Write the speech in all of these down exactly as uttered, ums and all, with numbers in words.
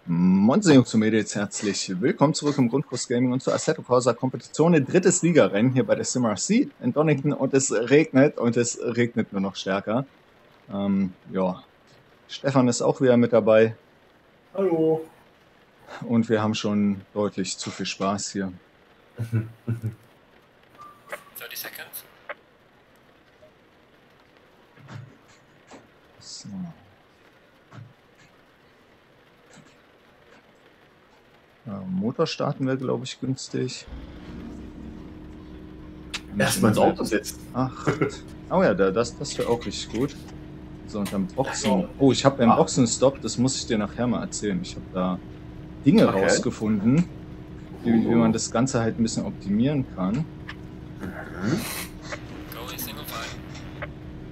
Moin Jungs und Mädels, herzlich willkommen zurück im Grundkurs Gaming und zur Assetto Corsa Kompetition, ein drittes Ligarennen hier bei der SimRC in Donington, und es regnet und es regnet nur noch stärker. Ähm, ja, Stefan ist auch wieder mit dabei. Hallo. Und wir haben schon deutlich zu viel Spaß hier. thirty seconds. So. Ja, Motor starten wir, glaube ich, günstig. Erstmal ins Auto setzen. Ach, oh ja, das, das wäre auch richtig gut. So, und dann Boxen. Oh, ich habe beim Ah. Boxen-Stop, das muss ich dir nachher mal erzählen. Ich habe da Dinge Okay. rausgefunden, wie, wie man das Ganze halt ein bisschen optimieren kann. Mhm. Go in single file.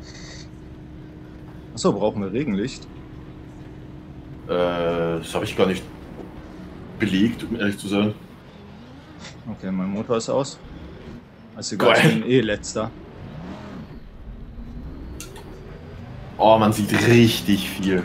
Achso, brauchen wir Regenlicht? Äh, das habe ich gar nicht belegt, um ehrlich zu sein. Okay, mein Motor ist aus. Also egal, ich Geil. bin eh letzter. Oh, man sieht richtig viel.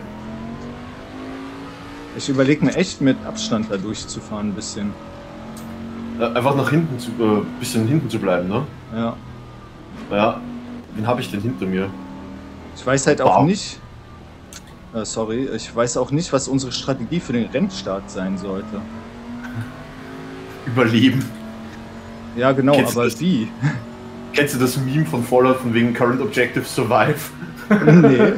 Ich überlege mir echt mit Abstand da durchzufahren ein bisschen. Äh, einfach nach hinten zu, äh, bisschen hinten zu bleiben, ne? Ja. Ja, wen habe ich denn hinter mir? Ich weiß halt auch Wow. nicht. Äh, sorry, ich weiß auch nicht, was unsere Strategie für den Rennstart sein sollte. Überleben. Ja, genau, Kennst du aber das? wie? Kennst du das Meme von Fallout von wegen Current Objective Survive? Nee.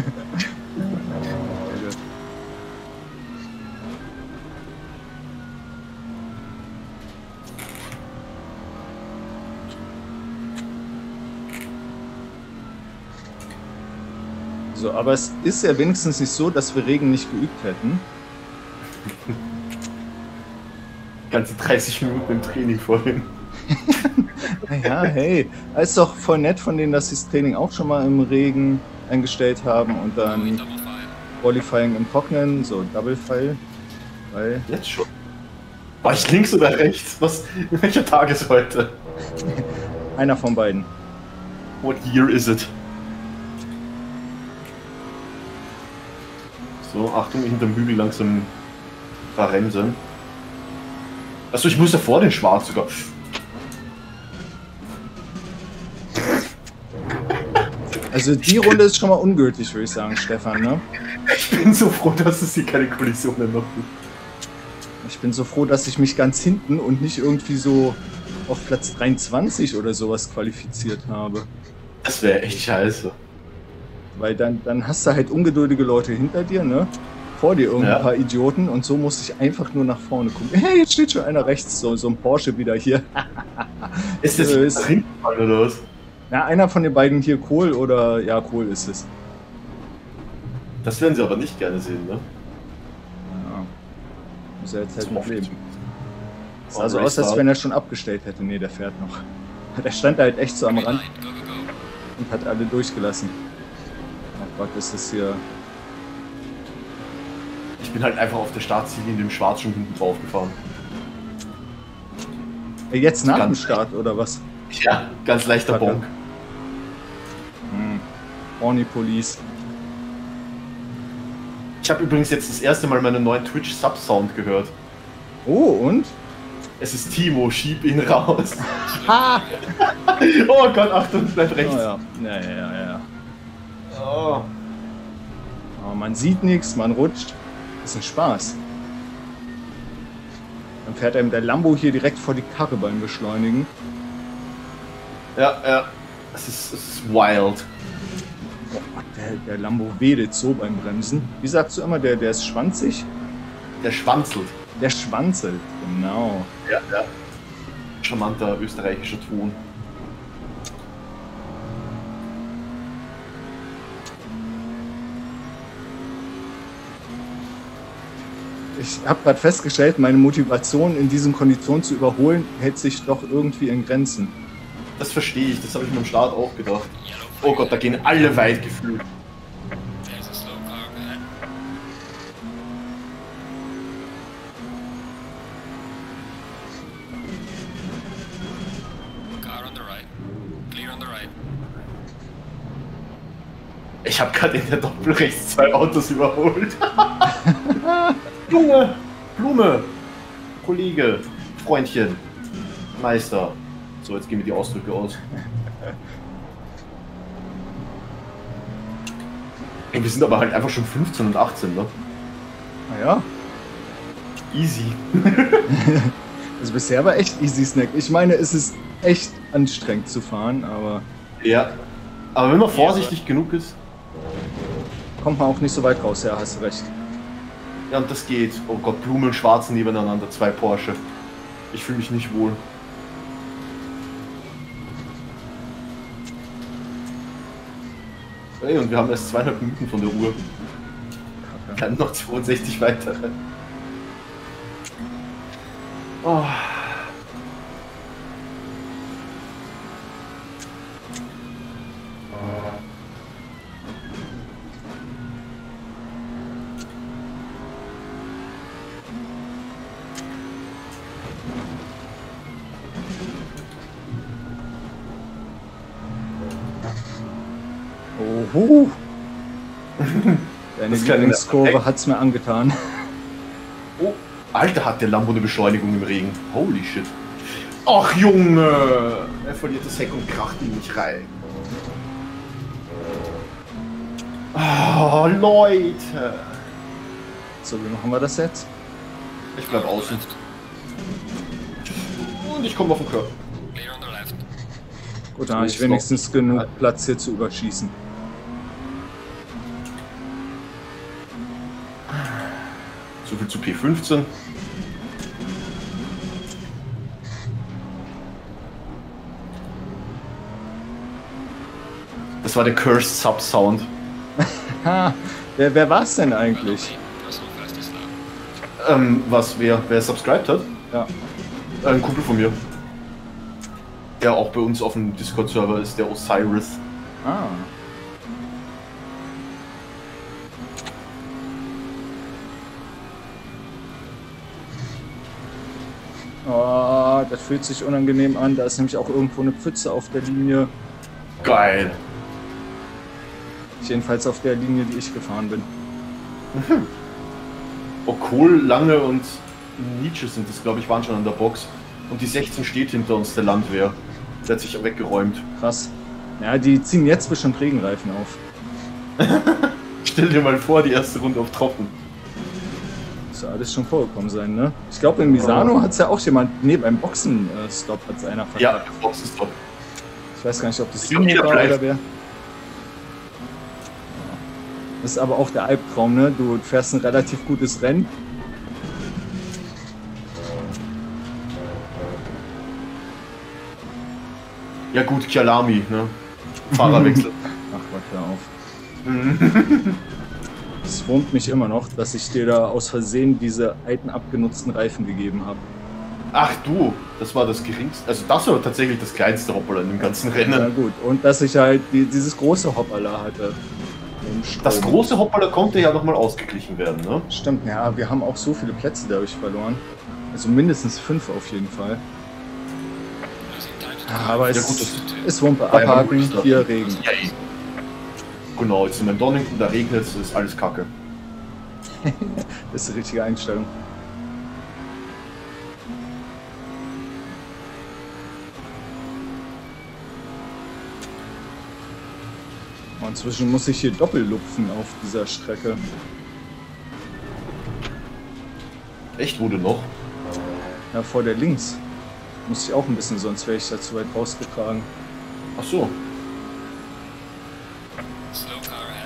So, aber es ist ja wenigstens nicht so, dass wir Regen nicht geübt hätten. Ganze dreißig Minuten im Training vorhin. Naja, hey, ist doch voll nett von denen, dass sie das Training auch schon mal im Regen eingestellt haben und Go in dann double file. Qualifying im Trocknen, so Double File. Weil Jetzt schon. War ich links oder rechts? Was? Welcher Tag ist heute? einer von beiden. What year is it? So, Achtung, hinterm Hügel langsam verremsen. Achso, ich muss ja vor den Schwarz sogar. Also die Runde ist schon mal ungültig, würde ich sagen, Stefan, ne? Ich bin so froh, dass es hier keine Kollisionen noch gibt. Ich bin so froh, dass ich mich ganz hinten und nicht irgendwie so auf Platz dreiundzwanzig oder sowas qualifiziert habe. Das wäre echt scheiße. Weil dann, dann hast du halt ungeduldige Leute hinter dir, ne? Vor dir irgendein Ja. paar Idioten, und so musste ich einfach nur nach vorne gucken. Hey, jetzt steht schon einer rechts, so, so ein Porsche wieder hier. Ist das Äh, jetzt nach hinten gefallen oder was? Na, einer von den beiden hier, Kohl oder, ja, Kohl ist es. Das werden sie aber nicht gerne sehen, ne? Ja. Muss er jetzt halt Zum noch leben. Aufleben. Sah also aus, als wenn er schon abgestellt hätte. Nee, der fährt noch. Der stand da halt echt so am Green Rand light. Go, go, go. und hat alle durchgelassen. Oh Gott, ist das hier... Ich bin halt einfach auf der Startziele in dem Schwarz schon hinten drauf gefahren. Äh, Jetzt nach dem Ganz Start, oder was? Ja, ganz leichter Kacke. Bonk. Hm. Horny Police. Ich habe übrigens jetzt das erste Mal meinen neuen Twitch-Sub-Sound gehört. Oh, und? Es ist Timo, schieb ihn raus. Ha! Oh Gott, Achtung, bleib Oh, rechts. ja. Ja, ja, ja, ja. Oh. Aber man sieht nichts, man rutscht. Ist ein Spaß. Dann fährt einem der Lambo hier direkt vor die Karre beim Beschleunigen. Ja, ja. Es ist, es ist wild. Oh, der, der Lambo wedelt so beim Bremsen. Wie sagst du immer, der, der ist schwanzig? Der schwanzelt. Der schwanzelt, genau. Ja, ja. Charmanter österreichischer Ton. Ich habe gerade festgestellt, meine Motivation in diesen Konditionen zu überholen, hält sich doch irgendwie in Grenzen. Das verstehe ich, das habe ich mir am Start auch gedacht. Yellow Oh flag. Gott, da gehen alle weit gefühlt. There's a slow car ahead. Car on the right. Clear on the right. Ich habe gerade in der Doppelrechts zwei Autos überholt. Junge! Blume! Kollege! Freundchen! Meister! So, jetzt gehen wir die Ausdrücke aus. Ey, wir sind aber halt einfach schon fünfzehn und achtzehn, ne? Naja. Easy. Also bisher war echt easy Snack. Ich meine, es ist echt anstrengend zu fahren, aber Ja. Aber wenn man vorsichtig genug ist, kommt man auch nicht so weit raus. Ja, hast recht. ja, und das geht. Oh Gott, Blume und Schwarz nebeneinander, zwei Porsche. Ich fühle mich nicht wohl. Hey, und wir haben erst zweieinhalb Minuten von der Uhr. Wir haben noch zweiundsechzig weitere. Oh. Oho. Deine Das kann Lieblingskurve hat's mir angetan. Oh, Alter, hat der Lambo eine Beschleunigung im Regen. Holy shit. Ach Junge! Er verliert das Heck und kracht ihn nicht rein. Oh, Leute! So, wie machen wir das jetzt? Ich bleib außen. Und ich komme auf den Körper. Clear on the left. Gut, dann habe ich wenigstens genug Platz hier zu überschießen. So viel zu P fünfzehn. Das war der Cursed Sub Sound. Ha, wer, wer war's denn eigentlich? So fast is low. Ähm, was, wer, wer subscribed hat? Ja, Ein Kumpel von mir. Der auch bei uns auf dem Discord-Server ist, der Osiris. ah. Oh, das fühlt sich unangenehm an. Da ist nämlich auch irgendwo eine Pfütze auf der Linie. Geil. Jedenfalls auf der Linie, die ich gefahren bin. Okol, Lange und Nietzsche sind das, glaube ich, waren schon an der Box. Und die sechzehn steht hinter uns, der Landwehr. Der hat sich weggeräumt. Krass. Ja, die ziehen jetzt bestimmt Regenreifen auf. Stell dir mal vor, die erste Runde auf Trocken. Muss ja alles schon vorgekommen sein, ne? Ich glaube, in Misano hat es ja auch jemand, ne, beim Boxen-Stop hat es einer verkackt. Ja, Boxenstopp. Ich weiß gar nicht, ob das Ich glaub, Simo jeder war bleibt. oder wer. Das ist aber auch der Albtraum, ne? Du fährst ein relativ gutes Rennen. Ja gut, Kyalami, ne? Fahrerwechsel. Ach Gott, hör auf. Es wurmt mich immer noch, dass ich dir da aus Versehen diese alten abgenutzten Reifen gegeben habe. Ach du, das war das geringste. Also das war tatsächlich das kleinste Hoppala in dem ganzen Na Rennen. gut, und dass ich halt die, dieses große Hoppala hatte. Im Strom. Das große Hoppala konnte ja nochmal ausgeglichen werden, ne? Stimmt, ja, wir haben auch so viele Plätze dadurch verloren. Also mindestens fünf auf jeden Fall. Losing time to Ja, aber Ja, es gut, das- ist Wumpe. Bei Abhaken, Hamburg ist hier das- Regen. Ja, eh. Genau, jetzt sind wir in Donington, da regnet es, ist alles kacke. Das ist die richtige Einstellung. Und inzwischen muss ich hier doppellupfen auf dieser Strecke. Echt, wurde noch? Ja, vor der links. Muss ich auch ein bisschen, sonst wäre ich da zu weit rausgetragen. Ach so. slow car ahead.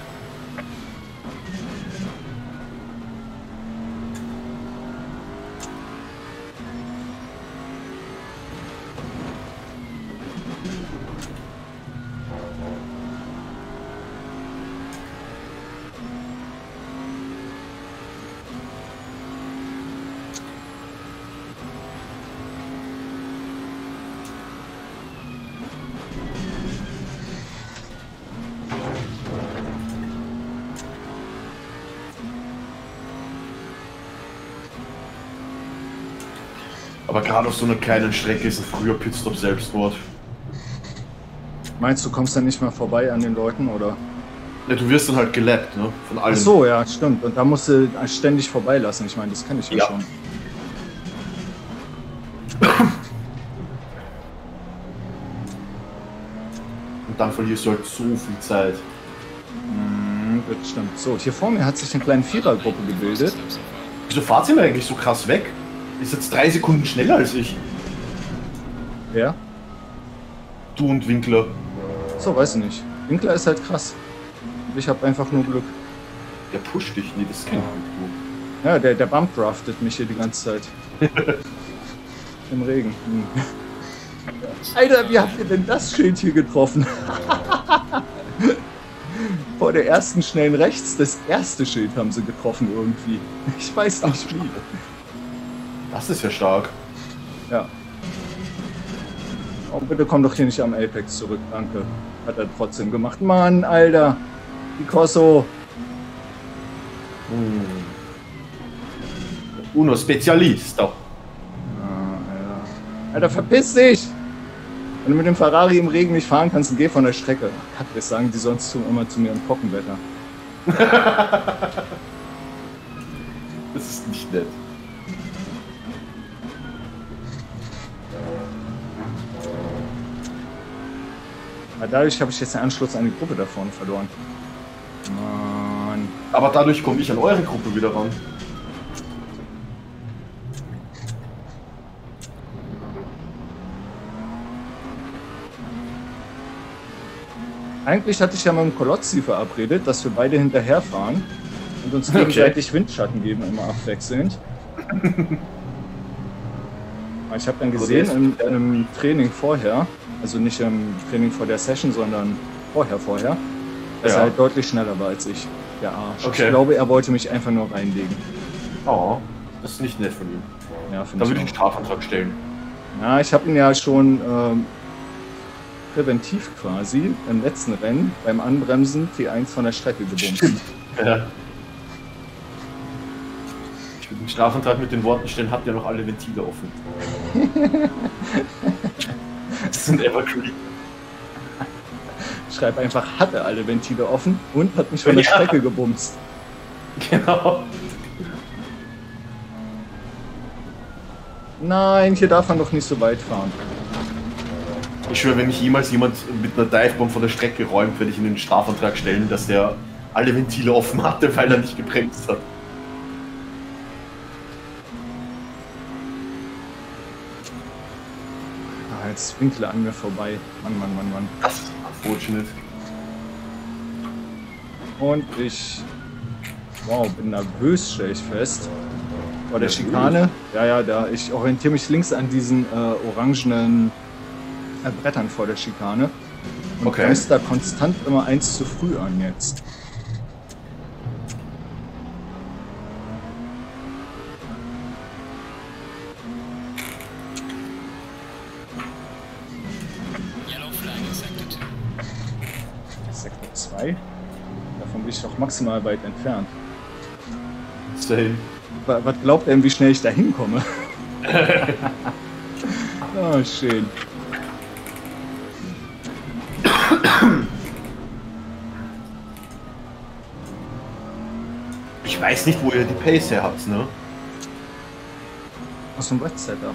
Aber gerade auf so einer kleinen Strecke ist ein früher Pitstop Selbstmord. Meinst du, kommst dann nicht mehr vorbei an den Leuten, oder? Ja, du wirst dann halt gelappt, ne? Von allen. Ach so, ja, stimmt. Und da musst du ständig vorbeilassen. Ich meine, das kann ich ja, Ja. schon. Und dann verlierst du halt so viel Zeit. Hm, das stimmt. So, hier vor mir hat sich eine kleine Vierergruppe gebildet. Wieso fahrt ihr denn eigentlich so krass weg? Ist jetzt drei Sekunden schneller als ich. Ja? Du und Winkler. So, weiß ich nicht. Winkler ist halt krass. Ich habe einfach nur Glück. Der pusht dich. Nee, das kenn ich Ja, der, der Bump draftet mich hier die ganze Zeit. Im Regen. Hm. Alter, wie habt ihr denn das Schild hier getroffen? Vor der ersten schnellen rechts, das erste Schild haben sie getroffen irgendwie. Ich weiß nicht wie. Das ist ja stark. Ja. Oh, bitte komm doch hier nicht am Apex zurück, danke. Hat er trotzdem gemacht. Mann, Alter. Die Kosso. Hm. Uno Spezialist. Doch. Ah, Alter. Alter, verpiss dich! Wenn du mit dem Ferrari im Regen nicht fahren kannst, dann geh von der Strecke. Kack, das sagen die sonst zu, immer zu mir im Trockenwetter. Das ist nicht nett. Aber dadurch habe ich jetzt den Anschluss an die Gruppe da vorne verloren. Mann. Aber dadurch komme ich an eure Gruppe wieder ran. Eigentlich hatte ich ja mit dem Kolozzi verabredet, dass wir beide hinterherfahren und uns gegenseitig Windschatten geben, immer abwechselnd. Ich habe dann gesehen in, in einem Training vorher, also nicht im Training vor der Session, sondern vorher, vorher, dass Ja. er halt deutlich schneller war als ich, der Arsch. Okay. Ich glaube, er wollte mich einfach nur reinlegen. Oh, das ist nicht nett von ihm. Ja, Da finde würde ich ich einen auch. Strafantrag stellen. Ja, ich habe ihn ja schon ähm, präventiv quasi im letzten Rennen beim Anbremsen T eins von der Strecke gebumst. Ja. Ich würde einen Strafantrag mit den Worten stellen, habt ihr noch alle Ventile offen. Das sind Evergreen. Schreib einfach, hatte alle Ventile offen und hat mich von der Ja. Strecke gebumst. Genau. Nein, hier darf man doch nicht so weit fahren. Ich schwöre, wenn mich jemals jemand mit einer Divebomb von der Strecke räumt, werde ich ihnen einen Strafantrag stellen, dass der alle Ventile offen hatte, weil er nicht gebremst hat. Ah, jetzt Winkler an mir vorbei. Mann, Mann, Mann, Mann. Das ist unfortunate. Und ich, wow, bin nervös, stelle ich fest. Vor der Nervös? Schikane. Ja, ja, da. Ich orientiere mich links an diesen äh, orangenen äh, Brettern vor der Schikane. Und Okay. bremst da konstant immer eins zu früh an jetzt. Yellow flag in sector two. Sektor zwei. Davon bin ich doch maximal weit entfernt. Same. Wa- Was glaubt er denn, wie schnell ich da hinkomme? Oh, schön. Ich weiß nicht, wo ihr die Pace her habt, ne? Aus dem Red Setup.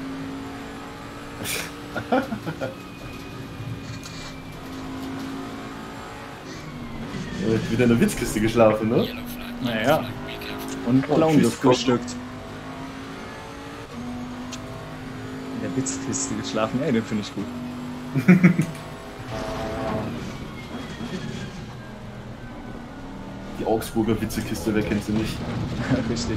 Ihr habt wieder in der Witzkiste geschlafen, ne? Yellow flag. Naja. Be careful. Und Oh, Clown tschüss, gefrühstückt. In der Witzkiste geschlafen. Ey, den finde ich gut. Die Augsburger Witzekiste, wer kennt sie nicht? Richtig.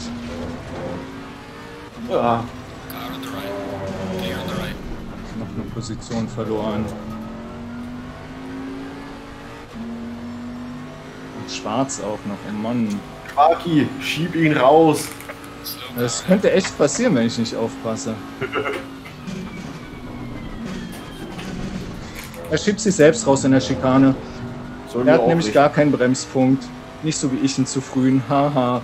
Ja. Car on the right. Clear on the right. Noch eine Position verloren. Und schwarz auch noch. Oh Mann. Aki, schieb ihn raus! Slow Das car könnte echt passieren, wenn ich nicht aufpasse. Er schiebt sich selbst raus in der Schikane. Sollen Er wir hat auch nämlich nicht. gar keinen Bremspunkt. Nicht so wie ich ihn zu frühen. Haha.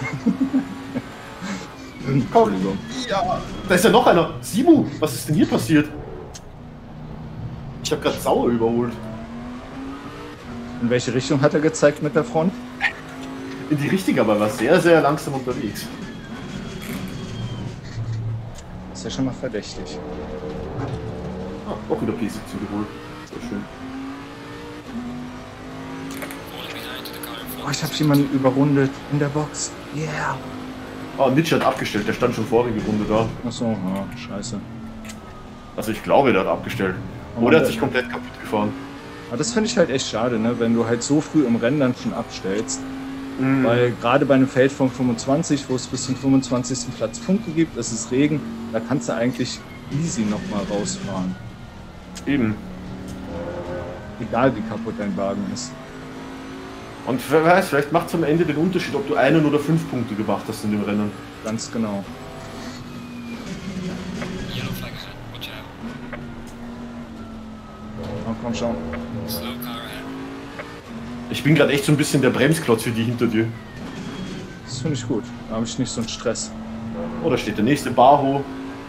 Entschuldigung. Ja, da ist ja noch einer. Simu, was ist denn hier passiert? Ich habe gerade Sauer überholt. In welche Richtung hat er gezeigt mit der Front? In die richtige, aber war sehr, sehr langsam unterwegs. Ist ja schon mal verdächtig. Ah, auch wieder P siebzehn geholt. Sehr schön. Falling behind to the car in front. Oh, ich habe jemanden überrundet in der Box. Yeah. Ah, Nietzsche hat abgestellt, der stand schon vorige Runde da. Achso, ja, scheiße. Also ich glaube, der hat abgestellt. Oh, Oder hat der- sich komplett kaputt gefahren. Aber das finde ich halt echt schade, ne? Wenn du halt so früh im Rennen dann schon abstellst. Mhm. Weil gerade bei einem Feld von fünfundzwanzig, wo es bis zum fünfundzwanzigsten Platz Punkte gibt, es ist Regen, da kannst du eigentlich easy nochmal rausfahren. Eben. Egal wie kaputt dein Wagen ist. Und wer weiß, vielleicht macht es am Ende den Unterschied, ob du einen oder fünf Punkte gemacht hast in dem Rennen. Ganz genau. Yellow flag ahead. Watch out. Oh, komm schon. Slow car ahead. Ich bin gerade echt so ein bisschen der Bremsklotz für die hinter dir. Das finde ich gut. Da habe ich nicht so einen Stress. Oh, da steht der nächste Baho.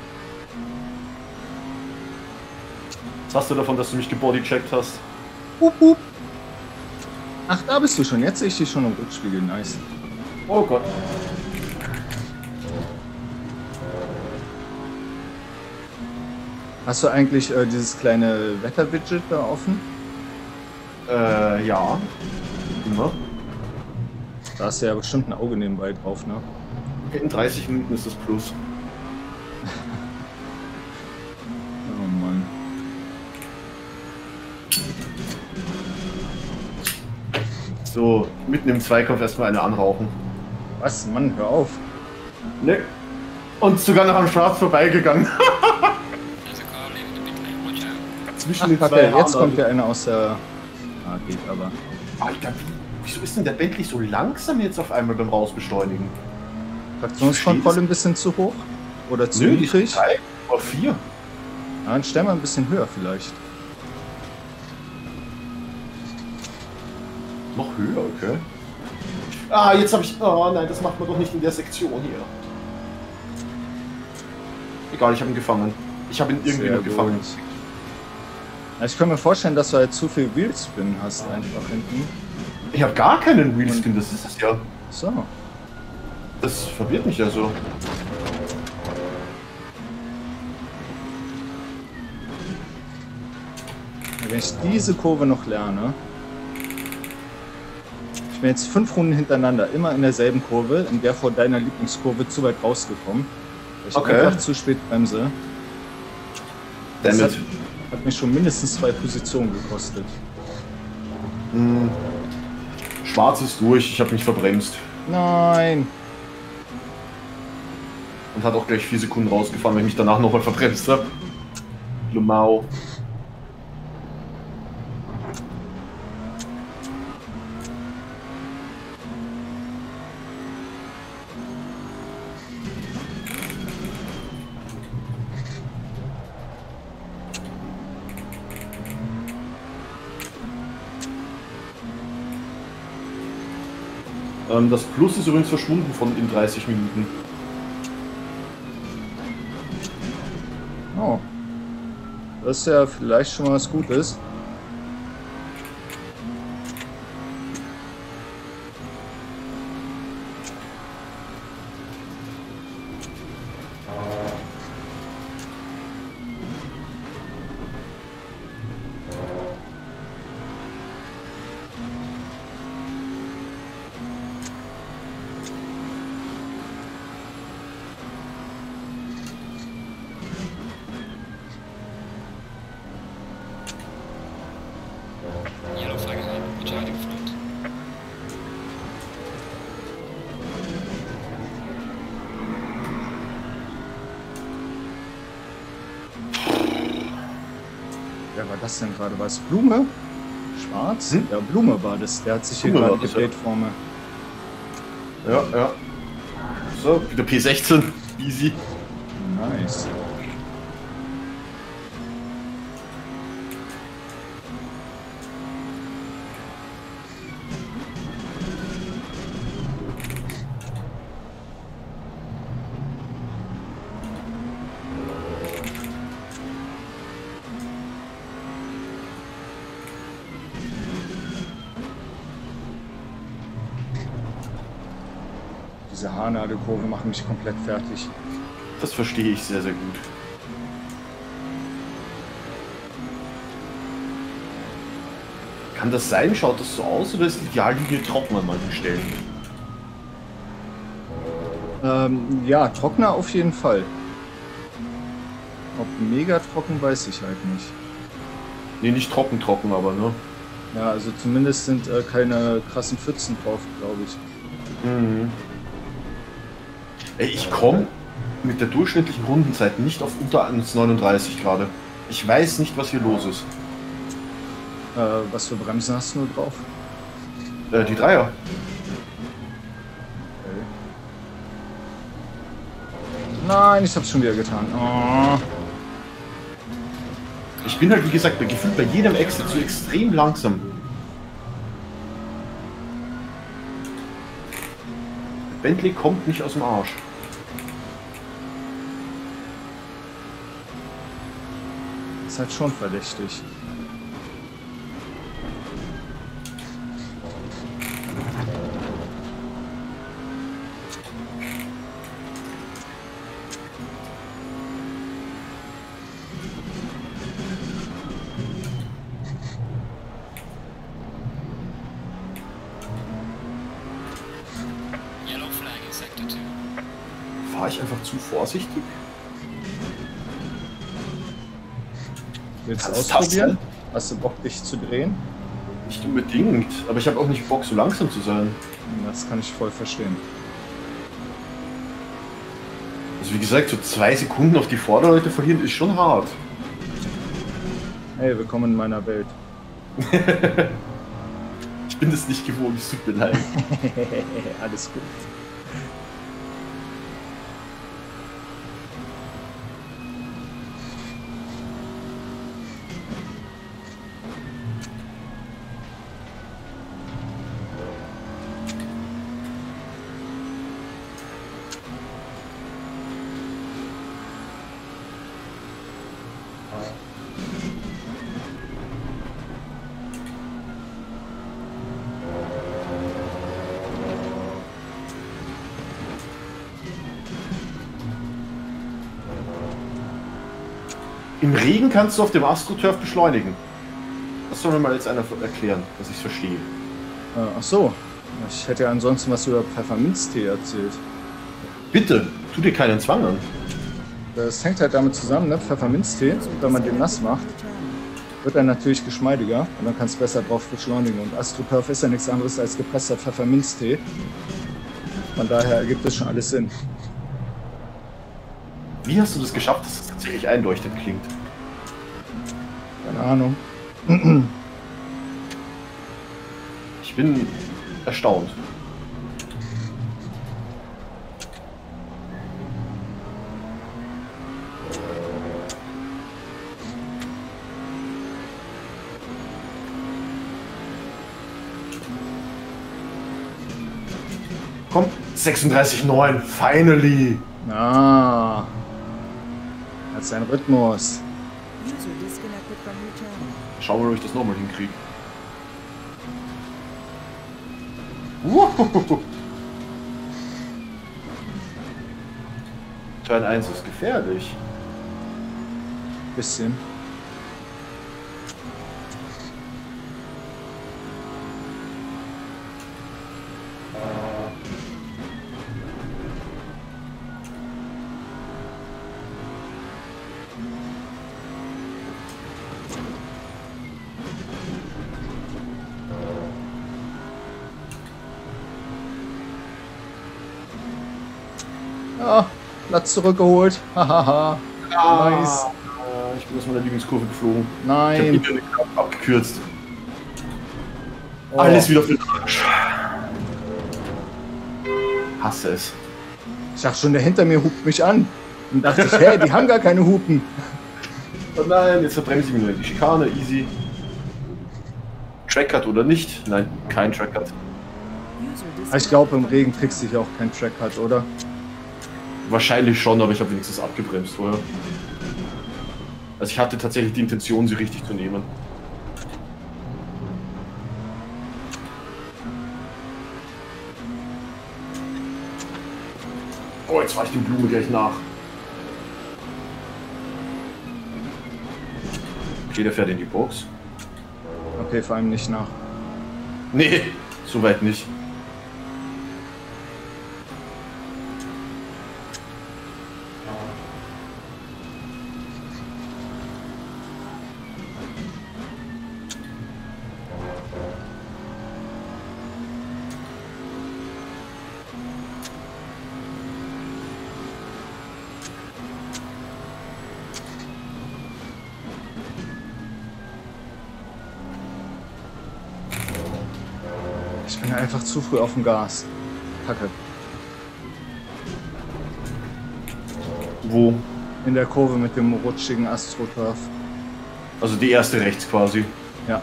Was hast du davon, dass du mich gebodycheckt hast? Hup, hup. Ach, da bist du schon. Jetzt sehe ich dich schon im Rückspiegel. Nice. Oh Gott. Hast du eigentlich äh, dieses kleine Wetter-Widget da offen? Äh, ja. Immer. Da hast du ja bestimmt ein Auge nebenbei drauf, ne? In dreißig Minuten ist das Plus. Oh Mann. So, mitten im Zweikampf erstmal eine anrauchen. Was? Mann, hör auf. Ne. Und sogar noch am Schwarz vorbeigegangen. There's a car leaving the pit lane. Watch out. Zwischen Ach, den Kacke, zwei jetzt Haaren. kommt ja einer aus der... Ah, geht aber. Alter, wieso ist denn der Bentley so langsam jetzt auf einmal beim Rausbeschleunigen? Traktionskontrolle ein bisschen zu hoch? Oder zu Nö, die ist niedrig? drei oder vier. Ja, dann stell mal ein bisschen höher vielleicht. Noch höher, okay. Ah, jetzt habe ich... Oh nein, das macht man doch nicht in der Sektion hier. Egal, ich habe ihn gefangen. Ich habe ihn irgendwie Sehr noch gefangen. gut. Ja, ich kann mir vorstellen, dass du halt zu viel Wheelspin hast einfach hinten. Ich habe gar keinen Wheelspin, das ist es ja. So. Das verwirrt mich ja so. Wenn ich diese Kurve noch lerne. Ich bin jetzt fünf Runden hintereinander, immer in derselben Kurve, in der vor deiner Lieblingskurve zu weit rausgekommen. Weil ich Okay. einfach zu spät bremse. Das Damit. hat, hat mich schon mindestens zwei Positionen gekostet. Hm. Schwarz ist durch, ich habe mich verbremst. Nein! Und hat auch gleich vier Sekunden rausgefahren, wenn ich mich danach nochmal verbremst habe. Lumau. Ähm, das Plus ist übrigens verschwunden von in dreißig Minuten. Oh. Das ist ja vielleicht schon mal was Gutes. Yellow flag ahead. Watch out in front. Wer war das denn gerade? War es Blume? Schwarz? Hm? Ja, Blume war das. Der hat sich hier Blume gerade war das, gedreht vor mir. Ja, ja. So, wieder P sechzehn. Easy. Nice. Diese Haarnadelkurve machen mich komplett fertig. Das verstehe ich sehr, sehr gut. Kann das sein? Schaut das so aus oder ist die Ideallinie trocken an manchen Stellen? Ähm, ja, trockener auf jeden Fall. Ob mega trocken, weiß ich halt nicht. Ne, nicht trocken, trocken, aber ne? Ja, also zumindest sind äh, keine krassen Pfützen drauf, glaube ich. Mhm. Ey, ich komme mit der durchschnittlichen Rundenzeit nicht auf unter eins Komma neununddreißig gerade. Ich weiß nicht, was hier los ist. Äh, was für Bremsen hast du nur drauf? Äh, die Dreier. Okay. Nein, ich hab's schon wieder getan. Oh. Ich bin halt, wie gesagt, bei gefühlt bei jedem Exit so extrem langsam. Bentley kommt nicht aus dem Arsch. Ist halt schon verdächtig. Yellow flag in sector two. Fahre ich einfach zu vorsichtig? Willst du Kann's das ausprobieren? sein? Hast du Bock, dich zu drehen? Nicht unbedingt, aber ich habe auch nicht Bock, so langsam zu sein. Das kann ich voll verstehen. Also wie gesagt, so zwei Sekunden auf die Vorderleute verlieren ist schon hart. Hey, willkommen in meiner Welt. Ich bin das nicht gewohnt, es tut mir leid. Alles gut. Im Regen kannst du auf dem AstroTurf beschleunigen. Das soll mir mal jetzt einer erklären, dass ich es verstehe. Äh, ach so. Ich hätte ja ansonsten was über Pfefferminztee erzählt. Bitte, tu dir keinen Zwang an. Das hängt halt damit zusammen, ne? Pfefferminztee, wenn man den nass macht, wird er natürlich geschmeidiger und dann kannst du besser drauf beschleunigen. Und AstroTurf ist ja nichts anderes als gepresster Pfefferminztee. Von daher ergibt es schon alles Sinn. Wie hast du das geschafft, dass es tatsächlich einleuchtend klingt? Keine Ahnung. Ich bin erstaunt. Komm, sechsunddreißig Komma neun, finally! Ah. Hat seinen Rhythmus. Schauen wir mal, ob ich das nochmal hinkriege. Uhuhuhu. Turn eins ist gefährlich. Bisschen. Ah, Platz zurückgeholt. Hahaha. Ah, Nice. ich bin aus meiner Lieblingskurve geflogen. Ich Nein. habe die abgekürzt. Oh. Alles wieder für den Arsch. Hasse es. Ich dachte schon, der hinter mir hupt mich an. Und dachte ich, hä, die haben gar keine Hupen. Oh nein, jetzt verbremse ich mir die Schikane, easy. Trackcut oder nicht? Nein, kein Trackcut. Ich glaube, im Regen kriegst du dich auch kein Trackcut, oder? Wahrscheinlich schon, aber ich habe wenigstens abgebremst vorher. Also ich hatte tatsächlich die Intention, sie richtig zu nehmen. Oh, jetzt war ich die Blume gleich nach. Okay, der fährt in die Box. Okay, vor allem nicht nach. Nee, soweit nicht. Ich bin einfach zu früh auf dem Gas. Kacke. Wo? In der Kurve mit dem rutschigen AstroTurf. Also die erste rechts quasi. Ja.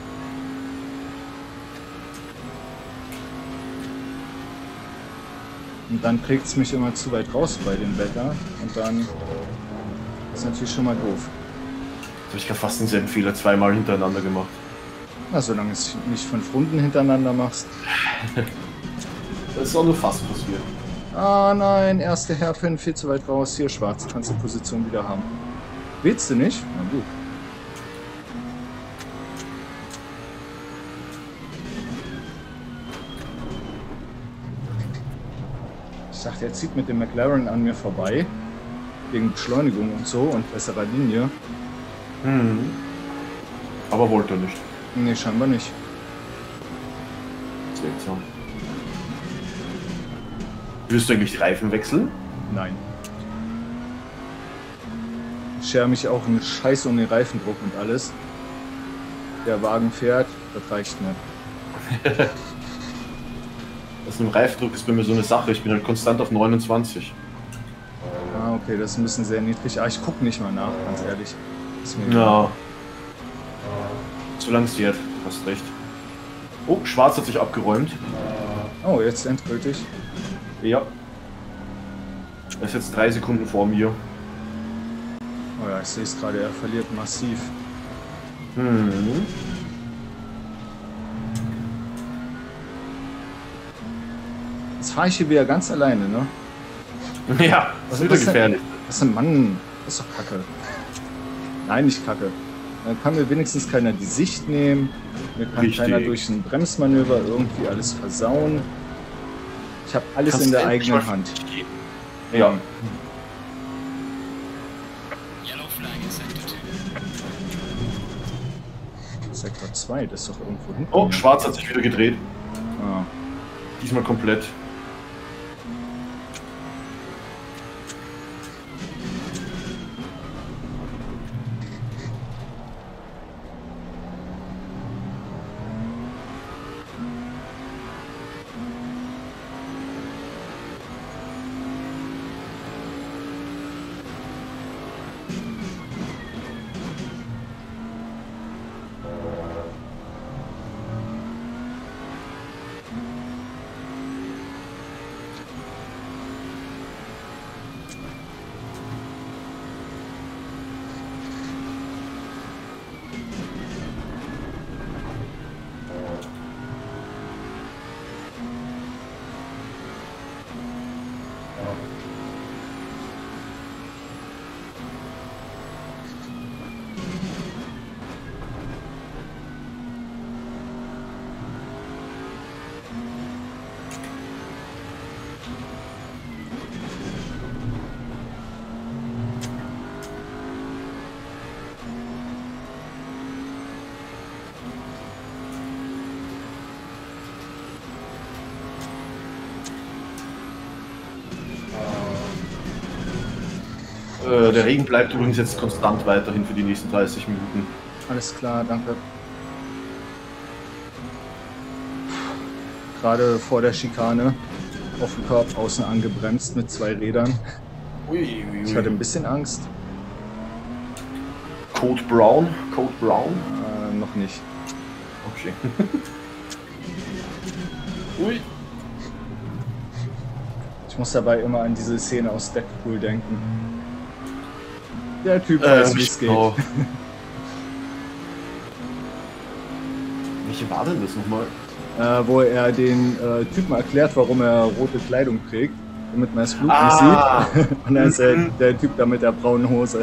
Und dann kriegt es mich immer zu weit raus bei dem Wetter. Und dann ist natürlich schon mal doof. Jetzt habe ich gerade fast denselben Fehler zweimal hintereinander gemacht. Na, solange es nicht fünf Runden hintereinander machst. Das ist auch nur fast passiert. Ah nein, erste Hairpin, viel zu weit raus. Hier, schwarz, kannst du Position wieder haben. Willst du nicht? Na gut. Ich dachte, er zieht mit dem McLaren an mir vorbei. Wegen Beschleunigung und so und besserer Linie. Mhm. Aber wollte er nicht. Nee, scheinbar nicht. Seltsam. Willst du eigentlich die Reifen wechseln? Nein. Ich schere mich auch einen Scheiß um den Reifendruck und alles. Der Wagen fährt, das reicht nicht. Das mit dem Reifendruck ist bei mir so eine Sache. Ich bin halt konstant auf neunundzwanzig. Ah, okay, das ist ein bisschen sehr niedrig. Ah, ich gucke nicht mal nach, ganz ehrlich. Ist mir Ja. Solange es fährt, hast recht. Oh, Schwarz hat sich abgeräumt. Oh, jetzt endgültig. Ja. Er ist jetzt drei Sekunden vor mir. Oh ja, ich sehe es gerade, er verliert massiv. Hm. Jetzt fahre ich hier wieder ganz alleine, ne? Ja, das ist wieder was gefährlich. Denn, was denn, Mann? Das ist doch Kacke. Nein, nicht Kacke. Dann kann mir wenigstens keiner die Sicht nehmen. Mir kann Richtig. keiner durch ein Bremsmanöver irgendwie alles versauen. Ich habe alles Kannst in der du endlich eigenen mal Hand. gehen? Ja. Yellow flag in sector two. Sektor zwei, das ist doch irgendwo hinten. Oh, Schwarz hat sich wieder gedreht. Ah. Diesmal komplett. Äh, der Regen bleibt übrigens jetzt konstant weiterhin für die nächsten dreißig Minuten. Alles klar, danke. Gerade vor der Schikane auf dem Korb außen angebremst mit zwei Rädern. Ui, ui, Ich hatte ein bisschen Angst. Code Brown? Code Brown? Äh, noch nicht. Okay. Ui. Ich muss dabei immer an diese Szene aus Deadpool denken. Der Typ Äh, weiß, wie es geht. genau. Welche war denn das nochmal? Äh, wo er den äh, Typen erklärt, warum er rote Kleidung trägt. damit man das Blut Ah. nicht sieht. Und dann ist der, Mhm. der Typ da mit der braunen Hose.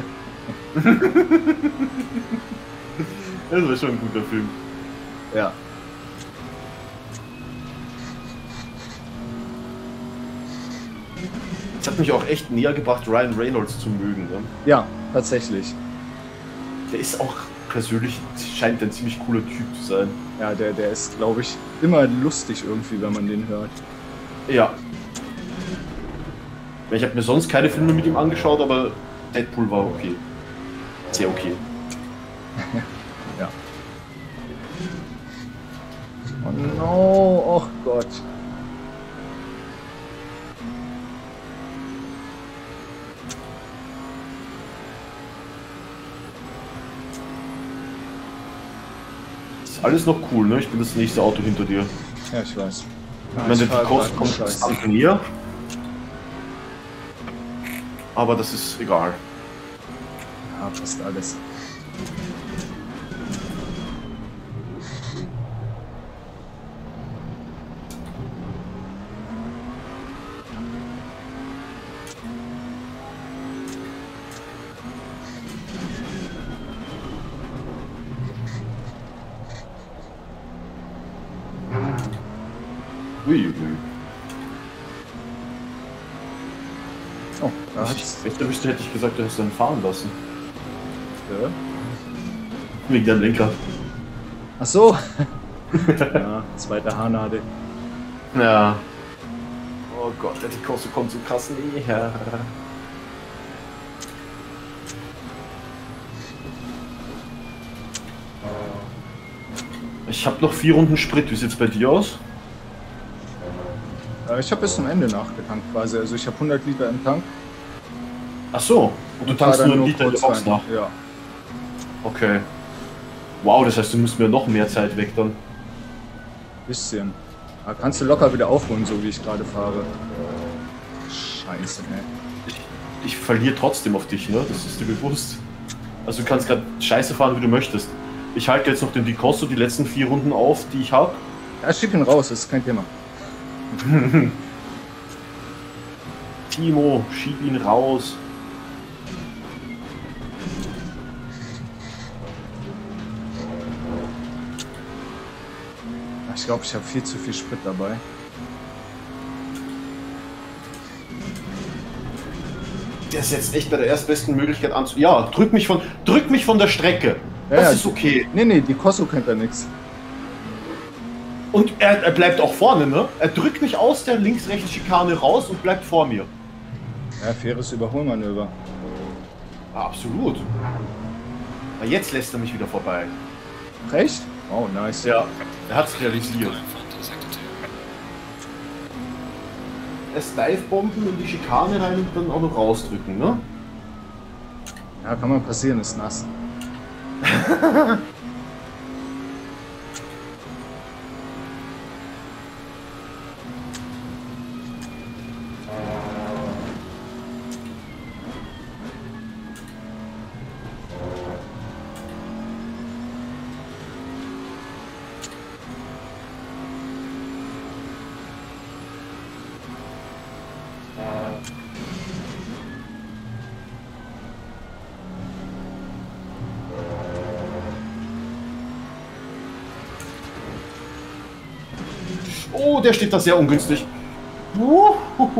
Das war schon ein guter Film. Ja. Das hat mich auch echt näher gebracht, Ryan Reynolds zu mögen. Ne? Ja, tatsächlich. Der ist auch persönlich, scheint ein ziemlich cooler Typ zu sein. Ja, der, der ist, glaube ich, immer lustig irgendwie, wenn man den hört. Ja. Ich habe mir sonst keine Filme mit ihm angeschaut, aber Deadpool war okay. Sehr okay. Ja. Oh no, oh Gott. Ist alles noch cool, ne? Ich bin das nächste Auto hinter dir. Ja, ich weiß. Ja, Wenn der ich fahr Kost grad kommt Scheiße. am näher. Aber das ist egal. Ja, fast alles. Ui, ui. Oh, da Wenn hat's. ich rechter wüsste, hätte ich gesagt, du hättest dann fahren lassen. Ja. Wegen deinem Lenker. Ach so. Ja, zweite Haarnadel. Ja. Oh Gott, der Kost kommt so krass näher. Ich habe noch vier Runden Sprit. Wie sieht's bei dir aus? Äh, Ich habe bis zum Ende nachgetankt quasi. Also ich habe hundert Liter im Tank. Ach so. Und du fahr tankst dann nur einen Liter in der kurz Box rein. nach. Ja. Okay. Wow, das heißt, du musst mir noch mehr Zeit weg dann. Bisschen. Da kannst du locker wieder aufholen, so wie ich gerade fahre. Scheiße, ey. Ich, ich verliere trotzdem auf dich, ne? Das ist dir bewusst. Also du kannst gerade scheiße fahren, wie du möchtest. Ich halte jetzt noch den Dicosto die letzten vier Runden auf, die ich habe. Ja, schick ihn raus, das ist kein Thema. Timo, schieb ihn raus. Ich glaube, ich habe viel zu viel Sprit dabei. Der ist jetzt echt bei der erstbesten Möglichkeit an. Ja, drück mich von, drück mich von der Strecke. Ja, Das ja. ist okay. Nee, nee, die Kosso kennt er nix. Und er, er bleibt auch vorne, ne? Er drückt mich aus der links-rechts-Schikane raus und bleibt vor mir. Ja, faires Überholmanöver. Ja, absolut. Na, jetzt lässt er mich wieder vorbei. Recht? Oh, nice. Ja, er hat es realisiert. Das sagt er. Erst Divebomben in die Schikane rein und dann auch noch rausdrücken, ne? Ja, kann mal passieren, ist nass. Oh, der steht da sehr ungünstig. Uhuhuhu.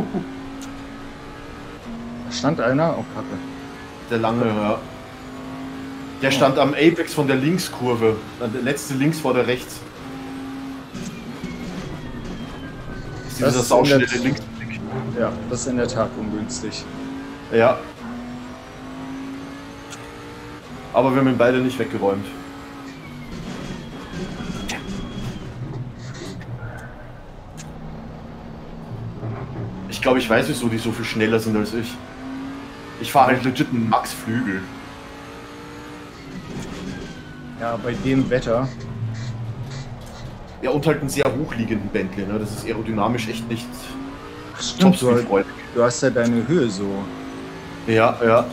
Da stand einer, oh Kacke. Der lange, ja. Der stand am Apex von der Linkskurve. Der letzte links vor der rechts. Das ist Das dieser ist sauschnelle in der- Linksblick. Ja, das ist in der Tat ungünstig. Ja. Aber wir haben ihn beide nicht weggeräumt. Ich glaube, ich weiß, wieso die so viel schneller sind als ich. Ich fahre halt legit einen Max-Flügel. Ja, bei dem Wetter. Ja, und halt einen sehr hochliegenden Bentley, ne? Das ist aerodynamisch echt nicht Ach, stimmt, du, topspeed-freudig. du hast ja deine Höhe so. Ja, ja.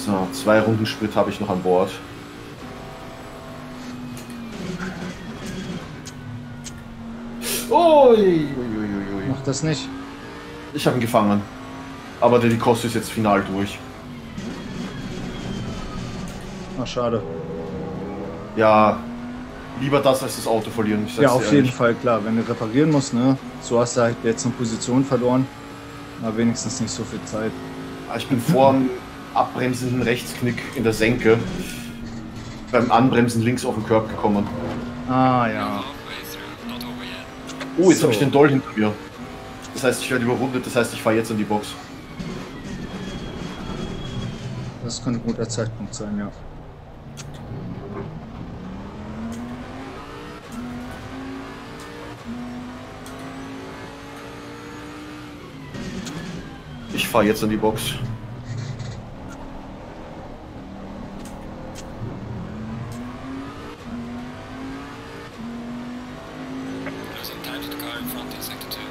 So, zwei Runden Sprit habe ich noch an Bord. Ui, ui, ui, ui. Mach das nicht. Ich habe ihn gefangen. Aber der Kost ist jetzt final durch. Ach, schade. Ja, lieber das als das Auto verlieren. Ich sag's Ja, auf dir jeden ehrlich. Fall, klar. Wenn du reparieren musst, ne? So hast du halt jetzt eine Position verloren. Aber wenigstens nicht so viel Zeit. Ich bin vor dem abbremsenden Rechtsknick in der Senke beim Anbremsen links auf den Curb gekommen. Ah, ja. Halfway through, not over yet. Oh, jetzt So. habe ich den Doll hinter mir. Das heißt, ich werde überrundet, das heißt, ich fahre jetzt in die Box. Das könnte ein guter Zeitpunkt sein, ja. Ich fahre jetzt in die Box. Losing time to the car in front in sector two.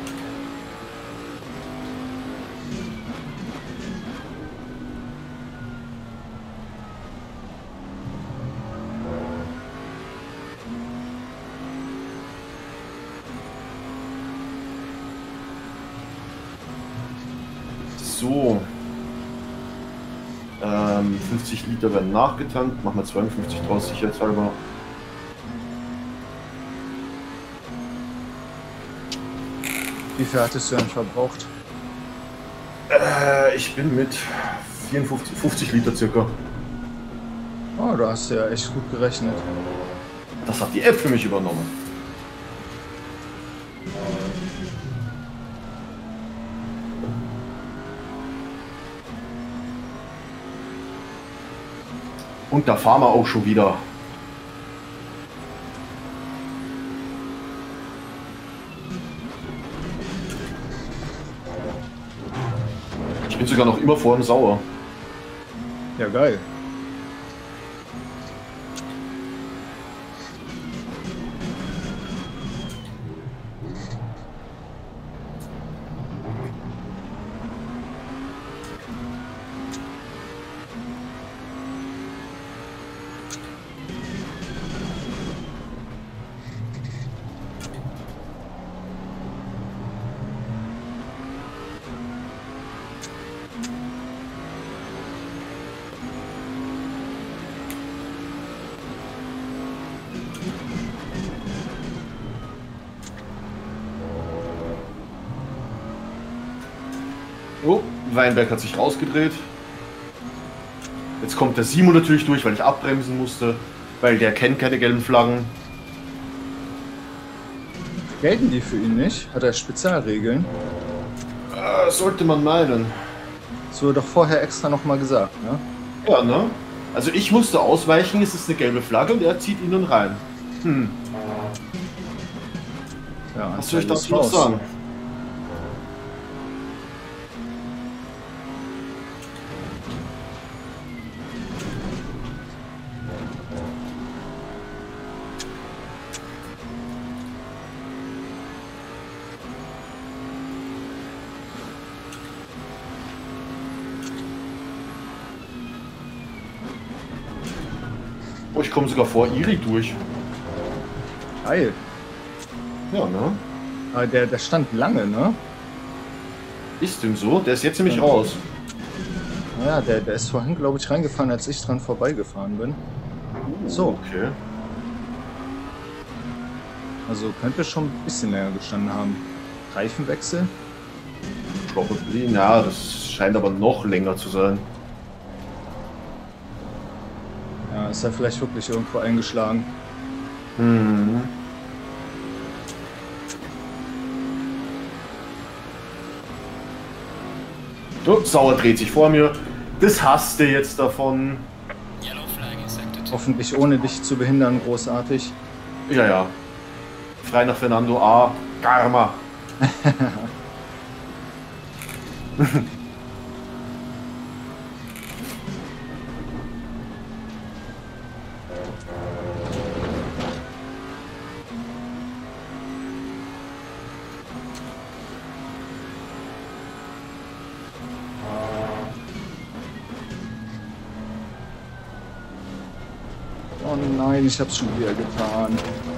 So. Ähm, fünfzig Liter werden nachgetankt. Machen wir zweiundfünfzig draus, sicherheitshalber. Wie viel hattest du denn verbraucht? Äh, ich bin mit vierundfünfzig, fünfzig Liter circa. Oh, du hast ja echt gut gerechnet. Das hat die App für mich übernommen. Und da fahren wir auch schon wieder. Ich bin sogar noch immer vor dem Sauer. Ja, geil. Oh, Weinberg hat sich rausgedreht. Jetzt kommt der Simo natürlich durch, weil ich abbremsen musste, weil der kennt keine gelben Flaggen. Gelten die für ihn nicht? Hat er Spezialregeln? Äh, sollte man meinen. Das wurde doch vorher extra nochmal gesagt, ne? Ja, ne? Also ich musste ausweichen, es ist eine gelbe Flagge und er zieht ihn nun rein. Hm, Ja, was soll ich Anzeige ist dazu noch raus. sagen? Oh, ich komme sogar vor Iri durch. Geil. Ja, ne? Aber der, der stand lange, ne? Ist dem so? Der ist jetzt nämlich raus. Naja, der, der ist vorhin, glaube ich, reingefahren, als ich dran vorbeigefahren bin. So, Okay. also könnte schon ein bisschen länger gestanden haben. Reifenwechsel? Probably. Ja, das scheint aber noch länger zu sein. Ja, ist er vielleicht wirklich irgendwo eingeschlagen. Hm. So, Sauer dreht sich vor mir. Das hast du jetzt davon. Yellow flag in sector two. Hoffentlich ohne dich zu behindern, großartig. Ja, ja. Frei nach Fernando A. Karma. Oh nein, ich hab's schon wieder getan.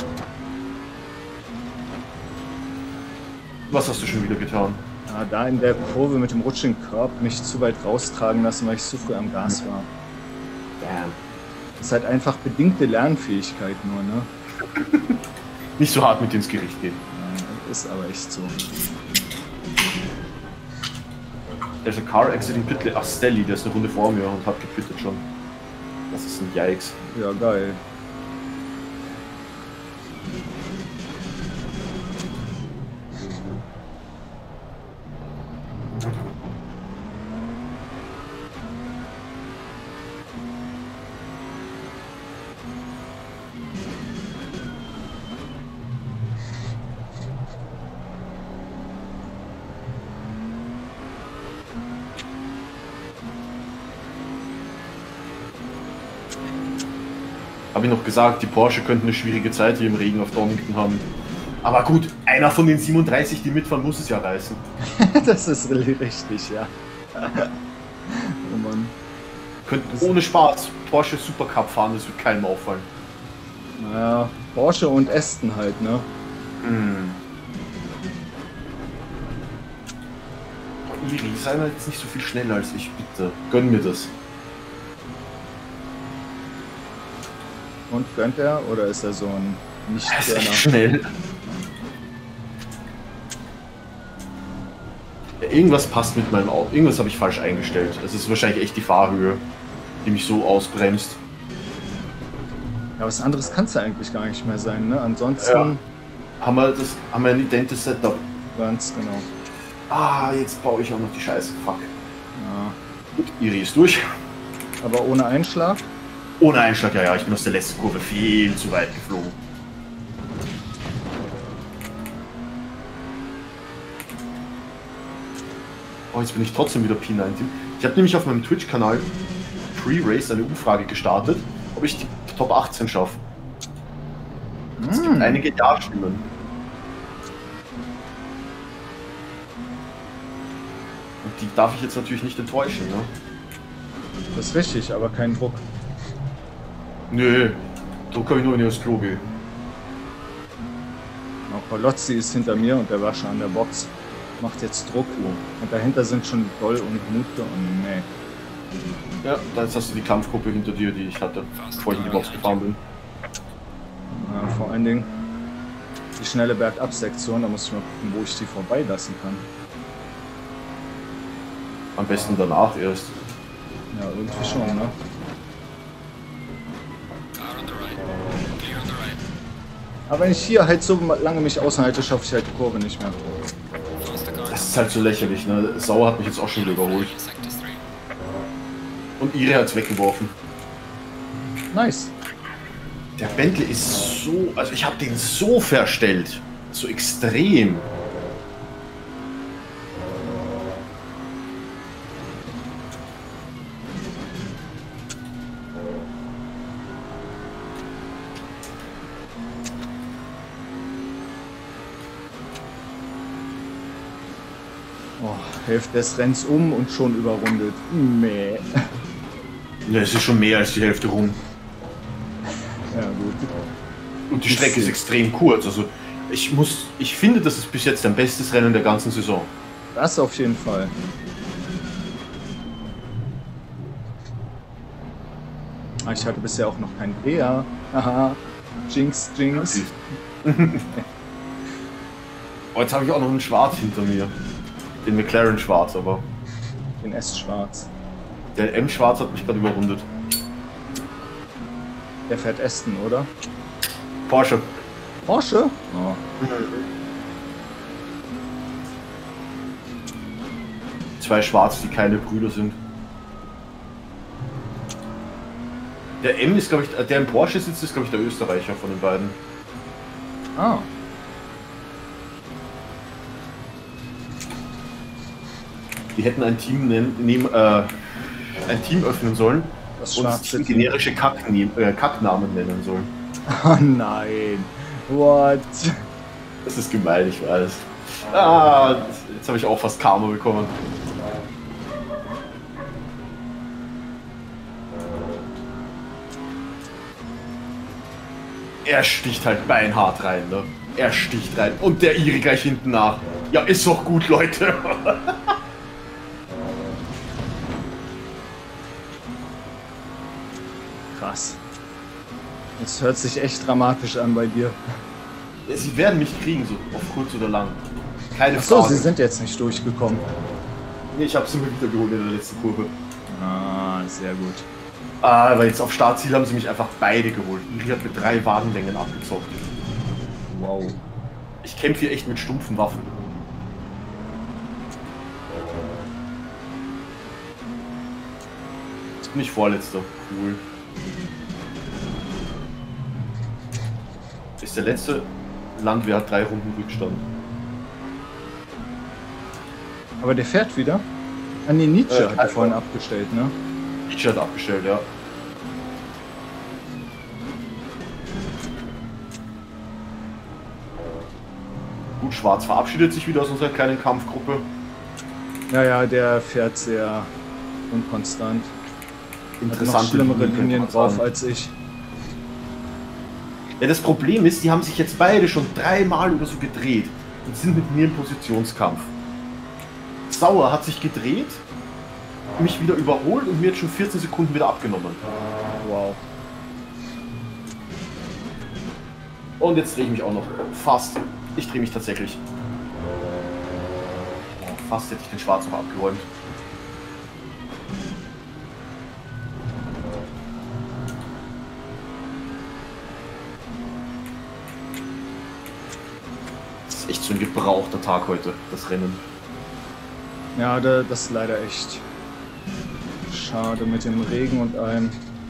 Was hast du schon wieder getan? Ja, da in der Kurve mit dem rutschigen Körper nicht zu weit raustragen lassen, weil ich zu früh am Gas war. Damn. Das ist halt einfach bedingte Lernfähigkeit nur, ne? Nicht so hart mit ins Gericht gehen. Ja, ist aber echt so. There's a car exiting pit lane. Ach, Stelly, der ist eine Runde vor mir und hat gepittet schon. Das ist ein Yikes. Ja, geil. Habe ich noch gesagt, die Porsche könnten eine schwierige Zeit hier im Regen auf Donington haben. Aber gut, einer von den siebenunddreißig, die mitfahren, muss es ja reißen. Das ist richtig, ja. Oh Mann. Könnten ohne Spaß Porsche Supercup fahren, das wird keinem auffallen. Naja, Porsche und Aston halt, ne? Hm. Iri, sei mal jetzt nicht so viel schneller als ich, bitte. Gönn mir das. Und gönnt er oder ist er so ein Er ist echt Nicht-Gönner? schnell. Ja, irgendwas passt mit meinem Auto. Irgendwas habe ich falsch eingestellt. Es ist wahrscheinlich echt die Fahrhöhe, die mich so ausbremst. Ja, was anderes kann es ja eigentlich gar nicht mehr sein, ne? Ansonsten Ja. Haben wir, das, haben wir ein identes Setup. ganz genau. Ah, jetzt baue ich auch noch die Scheiße. Fuck. Ja. Gut, Iri ist durch. Aber ohne Einschlag? Ohne Einschlag, ja, ja. Ich bin aus der letzten Kurve viel zu weit geflogen. Oh, jetzt bin ich trotzdem wieder P neunzehn. Ich habe nämlich auf meinem Twitch-Kanal Pre-Race eine Umfrage gestartet, ob ich die Top achtzehn schaffe. Es gibt einige Ja-Stimmen. Und die darf ich jetzt natürlich nicht enttäuschen, ne? Das ist richtig, aber kein Druck. Nö, Druck habe ich nur, wenn ich aufs Klo gehe. Auch Palozzi ist hinter mir und der war schon an der Box. Macht jetzt Druck. Und dahinter sind schon Doll und Mute und nee. Ja, jetzt hast du die Kampfgruppe hinter dir, die ich hatte, bevor ich in die Box gefahren bin. Ja, vor allen Dingen die schnelle Bergab-Sektion, da muss ich mal gucken, wo ich die vorbeilassen kann. Am besten danach erst. Ja, irgendwie schon, ne? Car on the right. Clear on the right. Aber wenn ich hier halt so lange mich aushalte, schaffe ich halt die Kurve nicht mehr. Faster car. Das ist halt so lächerlich, ne? Sauer hat mich jetzt auch schon wieder überholt. Sector three. Und Iri hat's weggeworfen. Nice. Der Bentley ist so, also ich habe den so verstellt. So extrem. Oh, Hälfte des Rennens um und schon überrundet. Meh. Ja, es ist schon mehr als die Hälfte rum. Ja, gut. Und die Strecke ist extrem kurz. Also ich muss, ich finde, das ist bis jetzt dein bestes Rennen der ganzen Saison. Das auf jeden Fall. Ah, ich hatte bisher auch noch keinen Dreher. Haha. Jinx, Jinx. Oh, jetzt habe ich auch noch einen Schwarz hinter mir. Den McLaren Schwarz, aber Den S schwarz. der M Schwarz hat mich gerade überrundet. Der fährt Aston, oder? Porsche. Porsche? Oh. Zwei Schwarz, die keine Brüder sind. Der M ist, glaube ich, der im Porsche sitzt, ist, glaube ich, der Österreicher von den beiden. Ah. Die hätten ein Team nennen, nehmen, äh, ein Team öffnen sollen Das und das schwarze Team Team. generische Kackne äh, Kacknamen nennen sollen. Oh nein. What? Das ist gemein, ich weiß. Ah, jetzt habe ich auch fast Karma bekommen. er sticht halt beinhart rein, ne? Er sticht rein. Und der Iri gleich hinten nach. Ja, ist doch gut, Leute. Krass. Das hört sich echt dramatisch an bei dir. Sie werden mich kriegen, so auf kurz oder lang. Keine Achso, Frage. sie sind jetzt nicht durchgekommen. Nee, ich habe sie mir wieder geholt in der letzten Kurve. Ah, sehr gut. Aber jetzt auf Startziel haben sie mich einfach beide geholt. Iri hat mit drei Wagenlängen abgezockt. Wow. Ich kämpfe hier echt mit stumpfen Waffen. Jetzt bin ich Vorletzter. Cool. Ist der letzte Landwehr, hat drei Runden Rückstand. Aber der fährt wieder? Ah nee, Nietzsche Äh, hat er vorhin abgestellt, ne? Nietzsche hat abgestellt, ja. Gut, Schwarz verabschiedet sich wieder aus unserer kleinen Kampfgruppe. Ja, ja, der fährt sehr unkonstant. Hat noch Interessante schlimmere Linien, Linien kann man drauf sagen. als ich. Ja, das Problem ist, die haben sich jetzt beide schon dreimal oder so gedreht und sind mit mir im Positionskampf. Sauer hat sich gedreht, mich wieder überholt und mir jetzt schon vierzehn Sekunden wieder abgenommen. Wow. Und jetzt drehe ich mich auch noch. Fast. Ich drehe mich tatsächlich. Fast hätte ich den Schwarz noch abgeräumt. Das ist echt so ein gebrauchter Tag heute, das Rennen. Ja, da, das ist leider echt schade mit dem Regen und allem.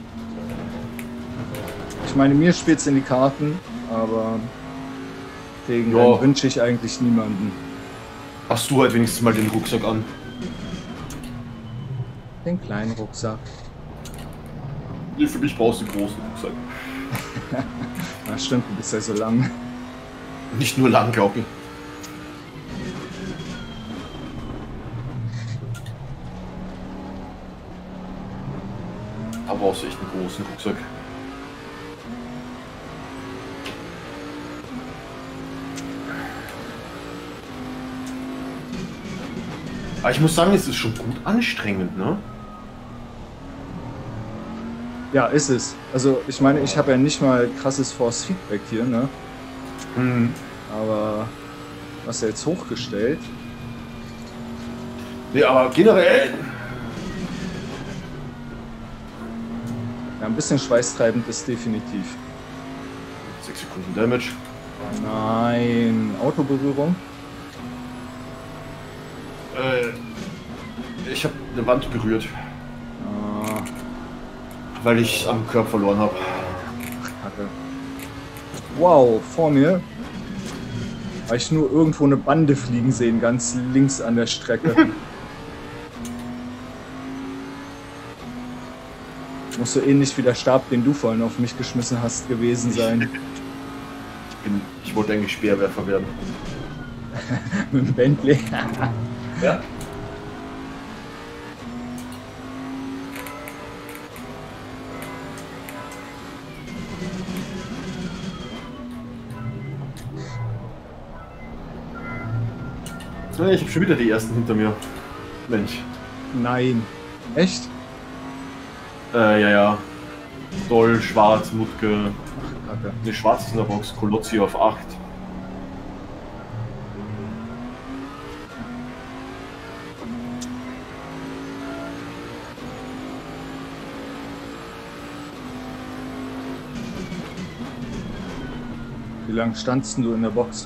Ich meine, mir spielt es in die Karten, aber Regen Ja. wünsche ich eigentlich niemanden. Hast du halt wenigstens mal den Rucksack an? Den kleinen Rucksack. Nee, für mich brauchst du einen großen Rucksack. Na stimmt, du bist ja so lang. Nicht nur lang, glaube ich. Da brauchst du echt einen großen Rucksack. Aber ich muss sagen, es ist schon gut anstrengend, ne? Ja, ist es. Also ich meine, ich habe ja nicht mal krasses Force Feedback hier, ne? Hm. Aber was er jetzt hochgestellt? Nee, aber generell. Ja, ein bisschen schweißtreibend ist definitiv. sechs Sekunden Damage. Nein, Autoberührung. Äh, ich habe eine Wand berührt, Ah, weil ich am Körper verloren habe. Kacke. Wow, vor mir habe ich nur irgendwo eine Bande fliegen sehen, ganz links an der Strecke. Muss so ähnlich wie der Stab, den du vorhin auf mich geschmissen hast, gewesen sein. Ich, bin, ich wollte eigentlich Speerwerfer werden. Mit dem Bentley. Ja. Ja, ich habe schon wieder die ersten hinter mir. Mensch. Nein. Echt? Äh, ja, ja. Doll, Schwarz, Mutke. Kacke. Ne, Schwarz ist in der Box. Kolozzi auf acht. Wie lange standst denn du in der Box?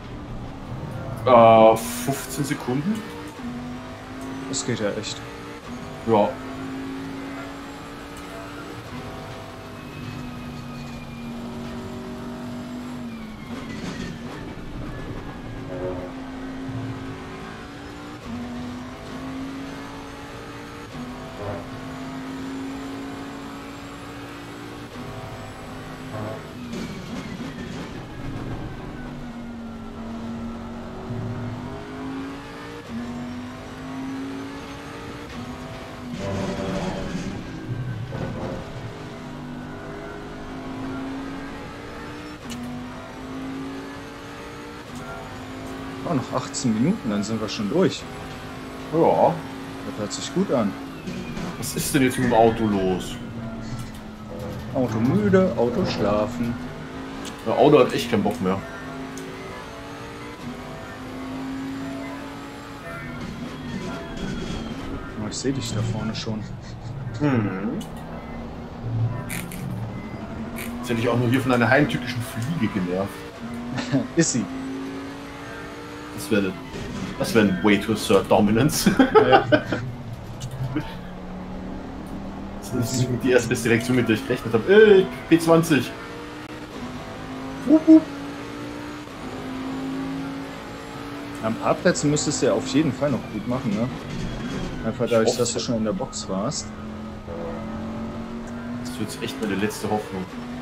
Äh, fünfzehn Sekunden. Das geht ja echt. Ja. Oh, noch achtzehn Minuten, dann sind wir schon durch. Ja. Das hört sich gut an. Was ist denn jetzt mit dem Auto los? Auto müde, Auto schlafen. Das Auto hat echt keinen Bock mehr. Oh, ich sehe dich da vorne schon. Hm. Jetzt hätte ich auch nur hier von einer heimtückischen Fliege genervt. Ist sie. Das wäre das wär ein Way to assert Dominance. Ja. Das ist die erste beste Reaktion, mit der ich gerechnet habe. Ey, P zwanzig. Wup, wup. Am Parkplatz müsstest du ja auf jeden Fall noch gut machen, ne? Einfach dadurch, dass du schon in der Box warst. Das wird jetzt echt meine letzte Hoffnung.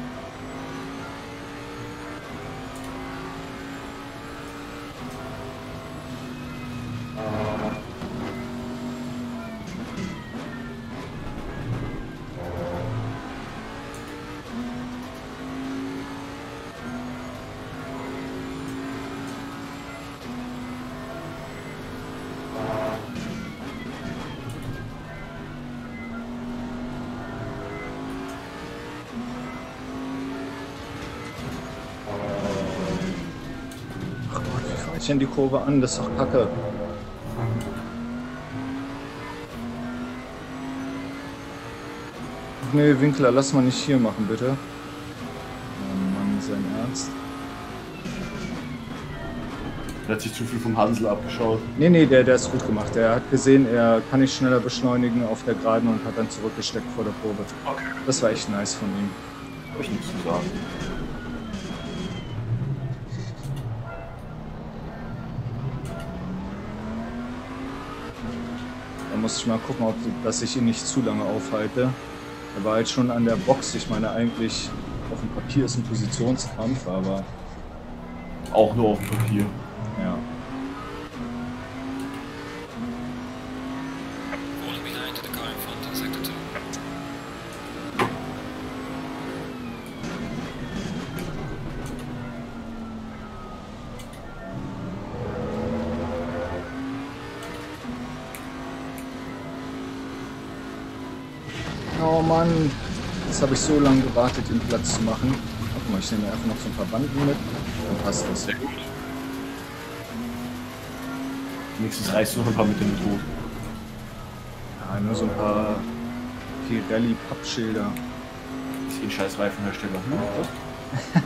Ich in die Kurve an, das ist doch kacke. Ach nee, Winkler, lass mal nicht hier machen, bitte. Oh Mann, sein Ernst. Er hat sich zu viel vom Hansel abgeschaut. Nee, nee, der, der ist gut gemacht. Er hat gesehen, er kann nicht schneller beschleunigen auf der Geraden und hat dann zurückgesteckt vor der Kurve. Okay. Das war echt nice von ihm. Habe ich nichts zu sagen. Da muss ich mal gucken, ob, dass ich ihn nicht zu lange aufhalte. Er war jetzt schon an der Box. Ich meine, eigentlich auf dem Papier ist ein Positionskampf, aber Auch nur auf dem Papier. ja. Falling behind the car in front in sector two. Oh Mann, jetzt habe ich so lange gewartet, den Platz zu machen. Warte mal, ich nehme einfach noch so ein paar Banden mit. Dann passt das. Sehr gut. Nächstes reißt du noch ein paar mit dem Tod. Ja, nur so ein paar Pirelli-Pappschilder. Ist eh ein scheiß Reifenhersteller. Hm?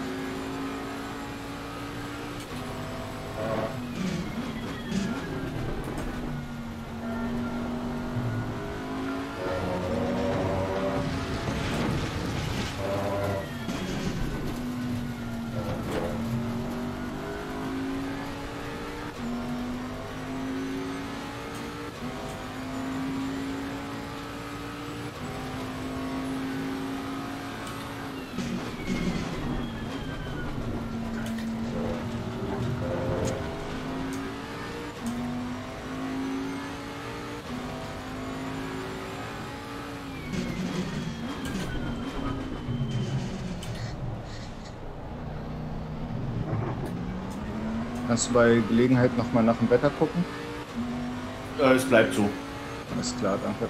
Kannst du bei Gelegenheit nochmal nach dem Wetter gucken? Äh, es bleibt so. Alles klar, danke.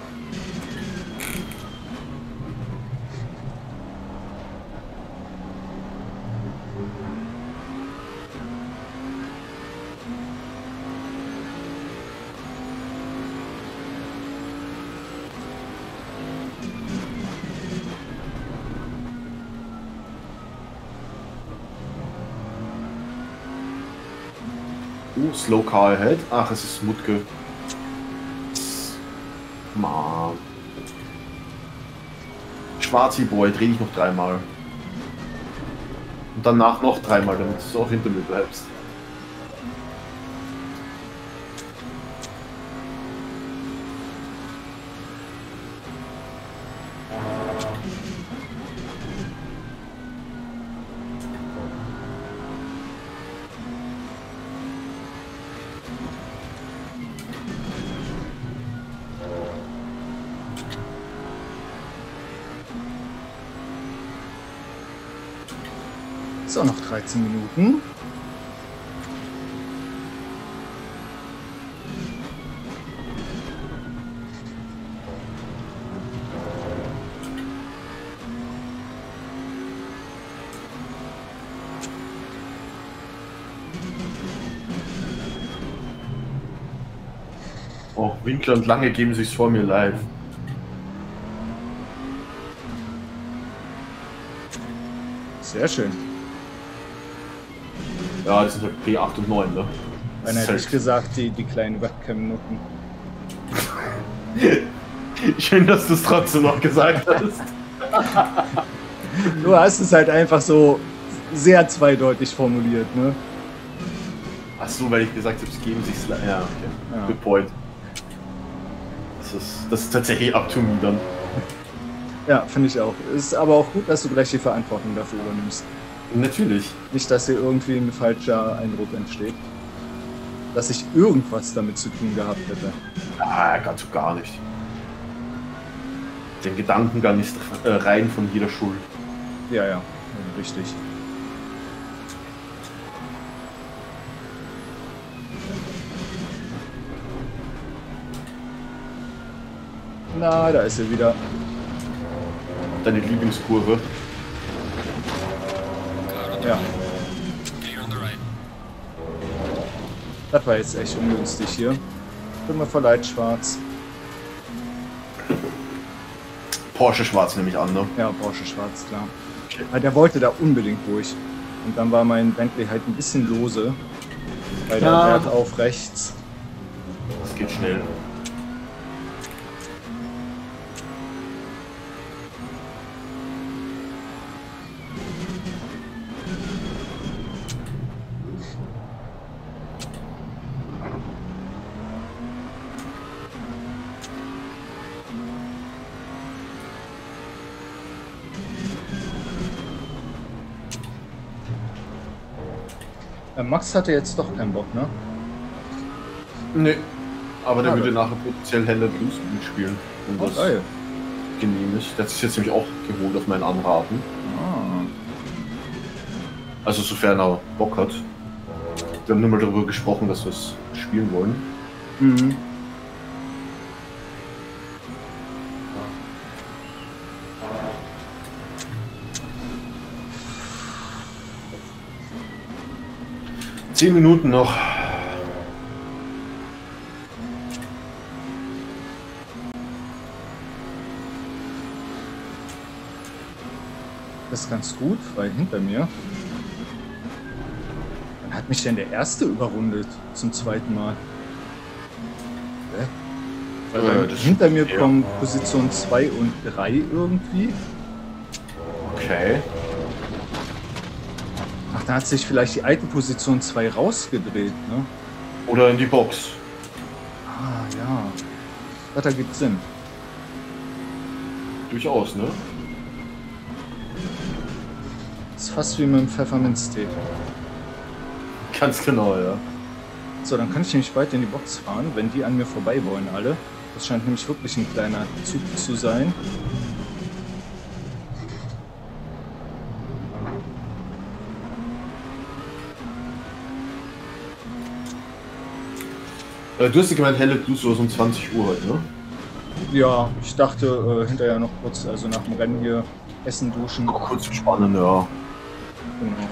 Uh, Slow Car Ahead. Ach, es ist Mutke. Mann. Schwarzi Boy, dreh dich noch dreimal. Und danach noch dreimal, damit du auch hinter mir bleibst. So, noch dreizehn Minuten. Winkler und Lange geben sich's vor mir live. Sehr schön. Ja, das sind halt P acht und neun, ne? Dann hätte ich gesagt, die, die kleinen Webcam-Nutten. Schön, dass du es trotzdem noch gesagt hast. Du hast es halt einfach so sehr zweideutig formuliert, ne? Ach so, weil ich gesagt habe, es geben sich live. Ja, okay. Ja. Good point. Das ist, das ist tatsächlich up to me dann. Ja, finde ich auch. Ist aber auch gut, dass du gleich die Verantwortung dafür übernimmst. Natürlich. Nicht, dass hier irgendwie ein falscher Eindruck entsteht. Dass ich irgendwas damit zu tun gehabt hätte. Ah, ganz so gar nicht. Den Gedankengang ist äh, rein von jeder Schuld. Ja, ja, richtig. Na, da ist er wieder. Deine Lieblingskurve. Car on the Ja. right. Clear on the right. Das war jetzt echt ungünstig hier. Bin mir verleiht schwarz. Porsche schwarz nehme ich an, ne? Ja, Porsche schwarz, klar. Okay. Weil der wollte da unbedingt durch. Und dann war mein Bentley halt ein bisschen lose. Bei der Ja. Wert auf rechts. Das geht schnell. Äh, Max hatte jetzt doch keinen Bock, ne? Nee. Aber der Ah, würde das- nachher potenziell Helle Blues spielen. Wenn Oh, das geil. genehm ist. Der hat sich jetzt nämlich auch geholt auf meinen Anraten. Ah. Also sofern er Bock hat. Wir haben nur mal darüber gesprochen, dass wir es spielen wollen. Mhm. Zehn Minuten noch. Das ist ganz gut, weil hinter mir. Wann hat mich denn der erste überrundet? Zum zweiten Mal. Hä? Weil Äh, bei- das- hinter mir ja. kommen Position zwei und drei irgendwie. Okay. Ach, da hat sich vielleicht die alte Position zwei rausgedreht, ne? Oder in die Box. Ah, ja. Das da gibt Sinn. Durchaus, ne? Das ist fast wie mit dem Pfefferminztee. Ganz genau, ja. So, dann kann ich nämlich weiter in die Box fahren, wenn die an mir vorbei wollen alle. Das scheint nämlich wirklich ein kleiner Zug zu sein. Äh, Du hast ja gemeint, Helle Blues sowas um zwanzig Uhr heute, ne? Ja, ich dachte äh, hinterher noch kurz, also nach dem Rennen hier, essen, duschen. Noch kurz entspannen, ja. Genau.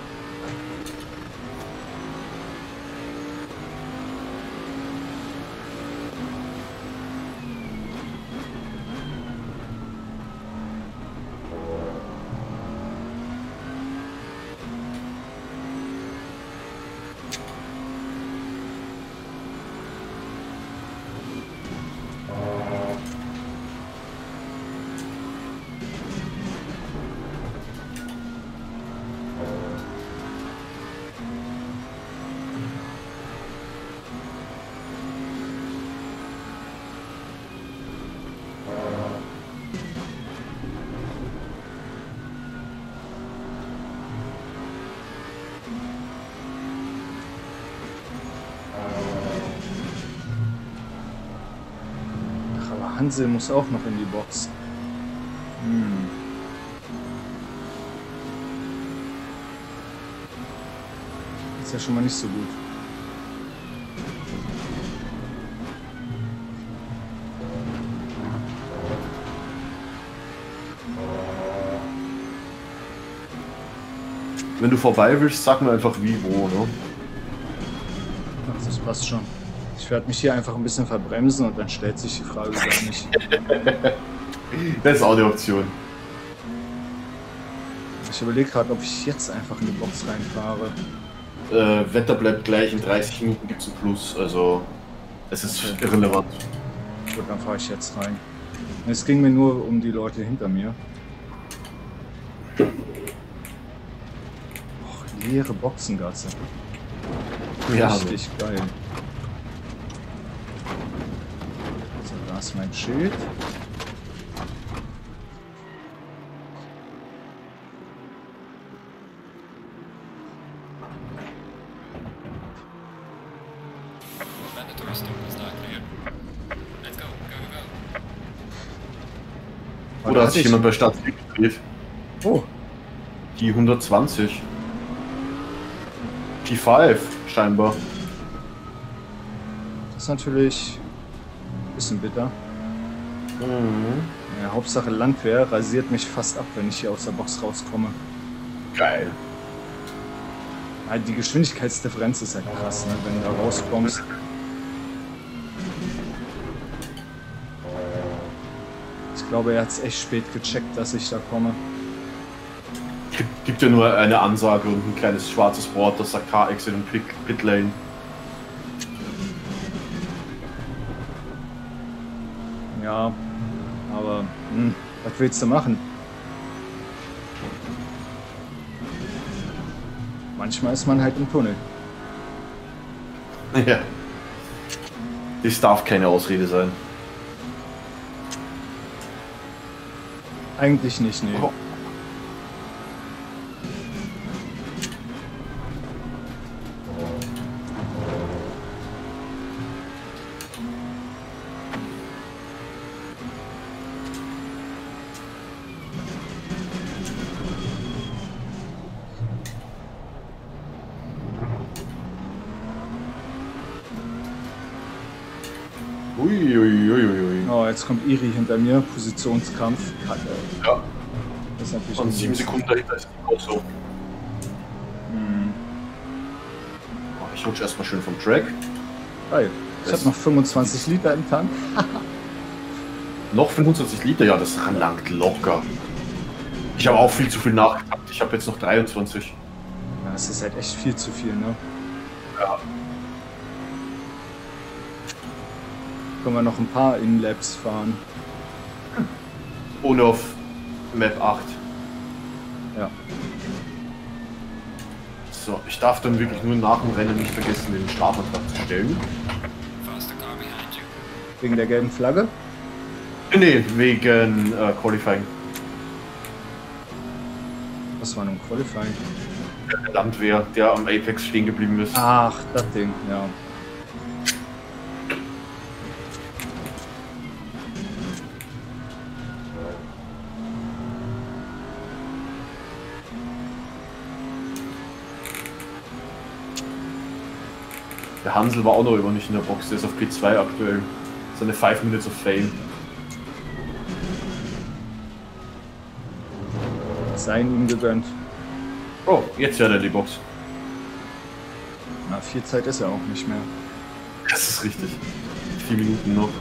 Ach, aber Hansel muss auch noch in die Box. Hm. Ist ja schon mal nicht so gut. Wenn du vorbei willst, sag mir einfach wie, wo, ne? Ach, das passt schon. Ich werde mich hier einfach ein bisschen verbremsen und dann stellt sich die Frage gar nicht. Das ist auch eine Option. Ich überlege gerade, ob ich jetzt einfach in die Box reinfahre. Äh, Wetter bleibt gleich, in dreißig Minuten gibt es ein Plus, also es ist Okay. irrelevant. Gut, dann fahre ich jetzt rein. Es ging mir nur um die Leute hinter mir. Och, leere Boxengasse. Ja, Richtig geil. So, da ist mein Schild. Mandatory stop is not clear. Let's go, go, go. Oder hat hatte sich ich- jemand bei Start gedreht? Oh, Die hundertzwanzig. P fünf scheinbar. das ist natürlich ein bisschen bitter. Mhm. Ja, Hauptsache Landwehr rasiert mich fast ab, wenn ich hier aus der Box rauskomme. Geil. Ja, die Geschwindigkeitsdifferenz ist halt krass, ne, wenn du da rauskommst. Ich glaube, er hat es echt spät gecheckt, dass ich da komme. Gibt, gibt ja nur eine Ansage und ein kleines schwarzes Board, das sagt Car-Exit und Pit, Pit Lane. Ja, aber hm, was willst du machen? Manchmal ist man halt im Tunnel. Ja. Das darf keine Ausrede sein. Eigentlich nicht, nee. Oh. Uiuiuiui. Oh, jetzt kommt Iri hinter mir, Positionskampf. Kacke. Ja, Das ist natürlich und sieben ungut. Sekunden dahinter ist die auch so. Hm, Ich rutsche erstmal schön vom Track. geil. Ich habe noch fünfundzwanzig Liter im Tank. Noch fünfundzwanzig Liter, ja, das langt locker. Ich habe auch viel zu viel nachgedacht. Ich habe jetzt noch dreiundzwanzig. Ja, das ist halt echt viel zu viel, ne? Ja. Können wir noch ein paar In-Labs fahren. Ohne auf Map acht. Ja. So, ich darf dann wirklich nur nach dem Rennen nicht vergessen, den Startantrag zu stellen. Faster car behind you. Wegen der gelben Flagge. Nee, wegen äh, Qualifying. Was war nun Qualifying? Der Landwehr, der am Apex stehen geblieben ist. Ach, das Ding, ja. Der Hansel war auch noch immer nicht in der Box, der ist auf P zwei aktuell. Seine five Minutes of Fame. Seien ihm gegönnt. Oh, jetzt fährt er in die Box. Na, viel Zeit ist er auch nicht mehr. Das ist richtig. Vier Minuten noch.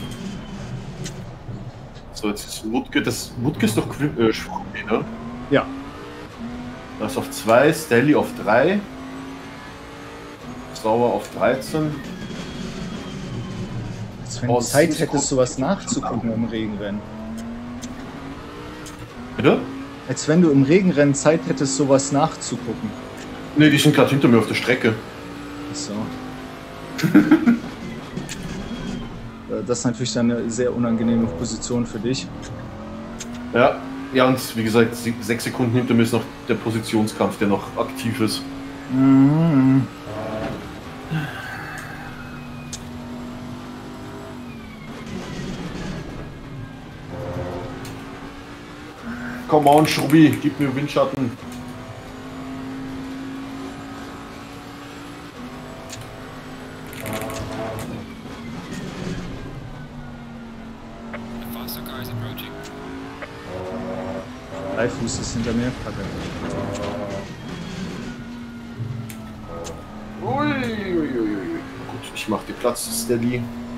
So, jetzt ist Wutke, das Wutke ist doch Qu- äh, Schwuppie, ne? Ja, Das ist auf zwei, Stelly auf drei. Sauer auf dreizehn. als wenn Oh, du Zeit das ist hättest, gut. sowas nachzugucken im Regenrennen. Bitte? Als wenn du im Regenrennen Zeit hättest, sowas nachzugucken. Ne, die sind gerade hinter mir auf der Strecke. So. Das ist natürlich dann eine sehr unangenehme Position für dich. Ja. Ja, und wie gesagt, sie- sechs Sekunden hinter mir ist noch der Positionskampf, der noch aktiv ist. Mhm. Come on, Schrubbi, gib mir Windschatten. The faster car is approaching. Drei Fuß ist hinter mir. Kacke. Ui, ui, ui, ui. Gut, ich Ich mache den Platz steady.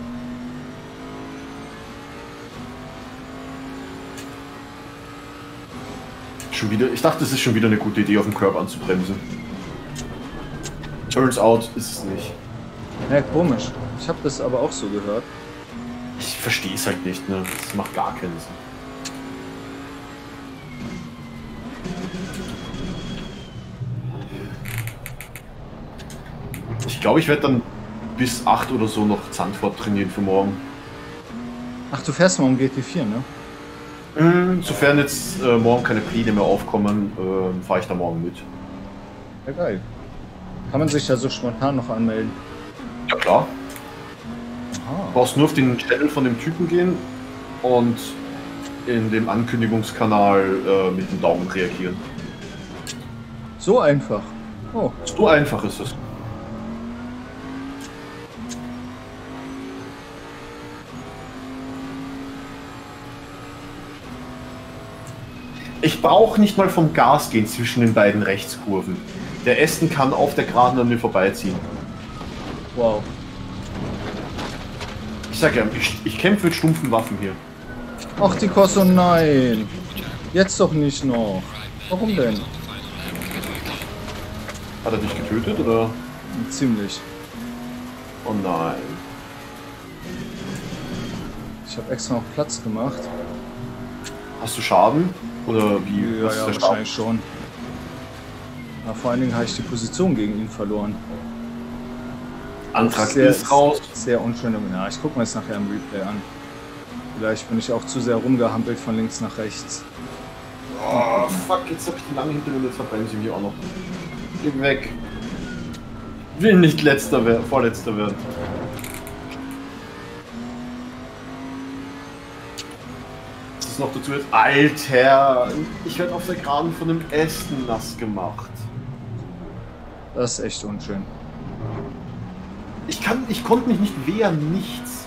Schon wieder, ich dachte, es ist schon wieder eine gute Idee, auf dem Curb anzubremsen. Turns out ist es nicht. Ja, komisch. Ich habe das aber auch so gehört. Ich verstehe es halt nicht, ne? Das macht gar keinen Sinn. Ich glaube, ich werde dann bis acht oder so noch Zandvoort trainieren für morgen. Ach, du fährst morgen G T vier, ne? Mhm, sofern jetzt äh, morgen keine Pläne mehr aufkommen, äh, fahre ich da morgen mit. Ja, geil. Kann man sich da so spontan noch anmelden? Ja, klar. Aha. Du brauchst nur auf den Channel von dem Typen gehen und in dem Ankündigungskanal äh, mit dem Daumen reagieren. So einfach. Oh. So einfach ist es. Ich brauche nicht mal vom Gas gehen zwischen den beiden Rechtskurven. Der Aston kann auf der Geraden an mir vorbeiziehen. Wow. Ich sag ja, ich, ich kämpfe mit stumpfen Waffen hier. Ach, die Kosso, nein. Jetzt doch nicht noch. Warum denn? Hat er dich getötet oder? Ziemlich. Oh nein. Ich habe extra noch Platz gemacht. Hast du Schaden? Oder wie? Ja, Was ist ja, der Schaden? wahrscheinlich schon. Na, vor allen Dingen habe ich die Position gegen ihn verloren. Antrag Sehr- ist raus. Sehr unschön. Ja, ich gucke mir das nachher im Replay an. Vielleicht bin ich auch zu sehr rumgehampelt von links nach rechts. Oh, fuck, jetzt hab ich die lange hinter mir und jetzt verbremse ich mich auch noch. Geh weg. Will nicht letzter werden, vorletzter werden. Was ist noch dazu jetzt? Alter! Ich werde auf der Geraden von dem Aston nass gemacht. Das ist echt unschön. Ich kann, ich konnte mich nicht wehren, nichts.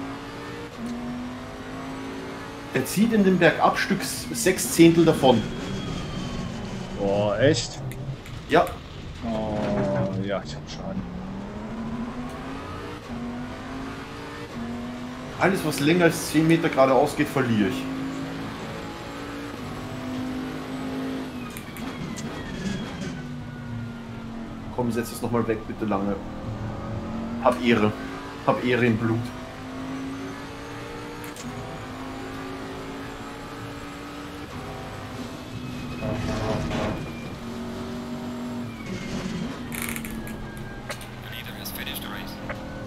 Er zieht in dem Bergabstück sechs Zehntel davon. Boah, echt? Ja, Oh, ja, ich hab Schaden. alles was länger als zehn Meter geradeaus geht, verliere ich. Komm, setz es nochmal weg, bitte lange. Hab Ehre. Hab Ehre im Blut. The leader has finished the race.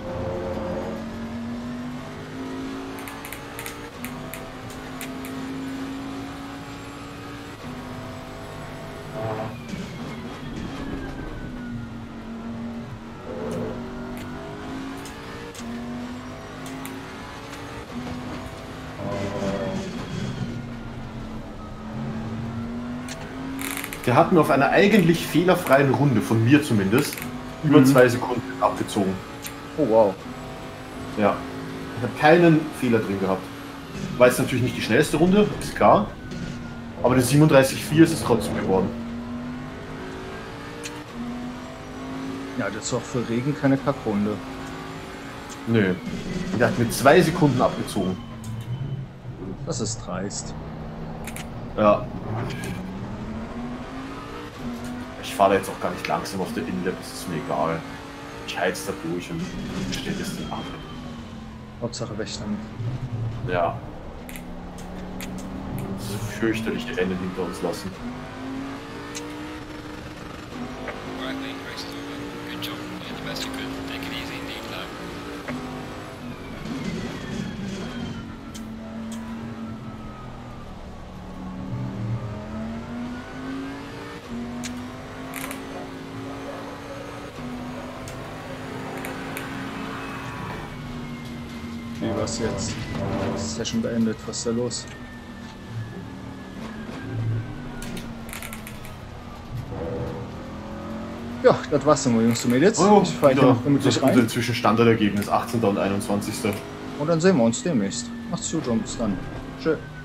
Der hat mir auf einer eigentlich fehlerfreien Runde, von mir zumindest, über Mhm. zwei Sekunden abgezogen. Oh, wow. Ja. Ich habe keinen Fehler drin gehabt. War jetzt natürlich nicht die schnellste Runde, ist klar. Aber der siebenunddreißig Komma vier ist es trotzdem geworden. Ja, das ist auch für Regen keine Kackrunde. Nö. Der hat mir zwei Sekunden abgezogen. Das ist dreist. Ja. Ich fahre jetzt auch gar nicht langsam auf der Inlap, das ist mir egal. Ich heiz da durch und stelle das Ding ab. Hauptsache weg damit. Ja. So fürchterliche Rennen hinter uns lassen. Alright, mate, race is over. Good job. You did the best you could. Take it easy indeed, lad. Wie war's jetzt? Session beendet. Was ist da los? Ja, das war's dann, Jungs und Mädels. Oh, Ich fahre hier wieder noch gemütlich unser rein. inzwischen Standardergebnis, achtzehnter und einundzwanzigster Und dann sehen wir uns demnächst. Macht's gut und bis dann. Tschö.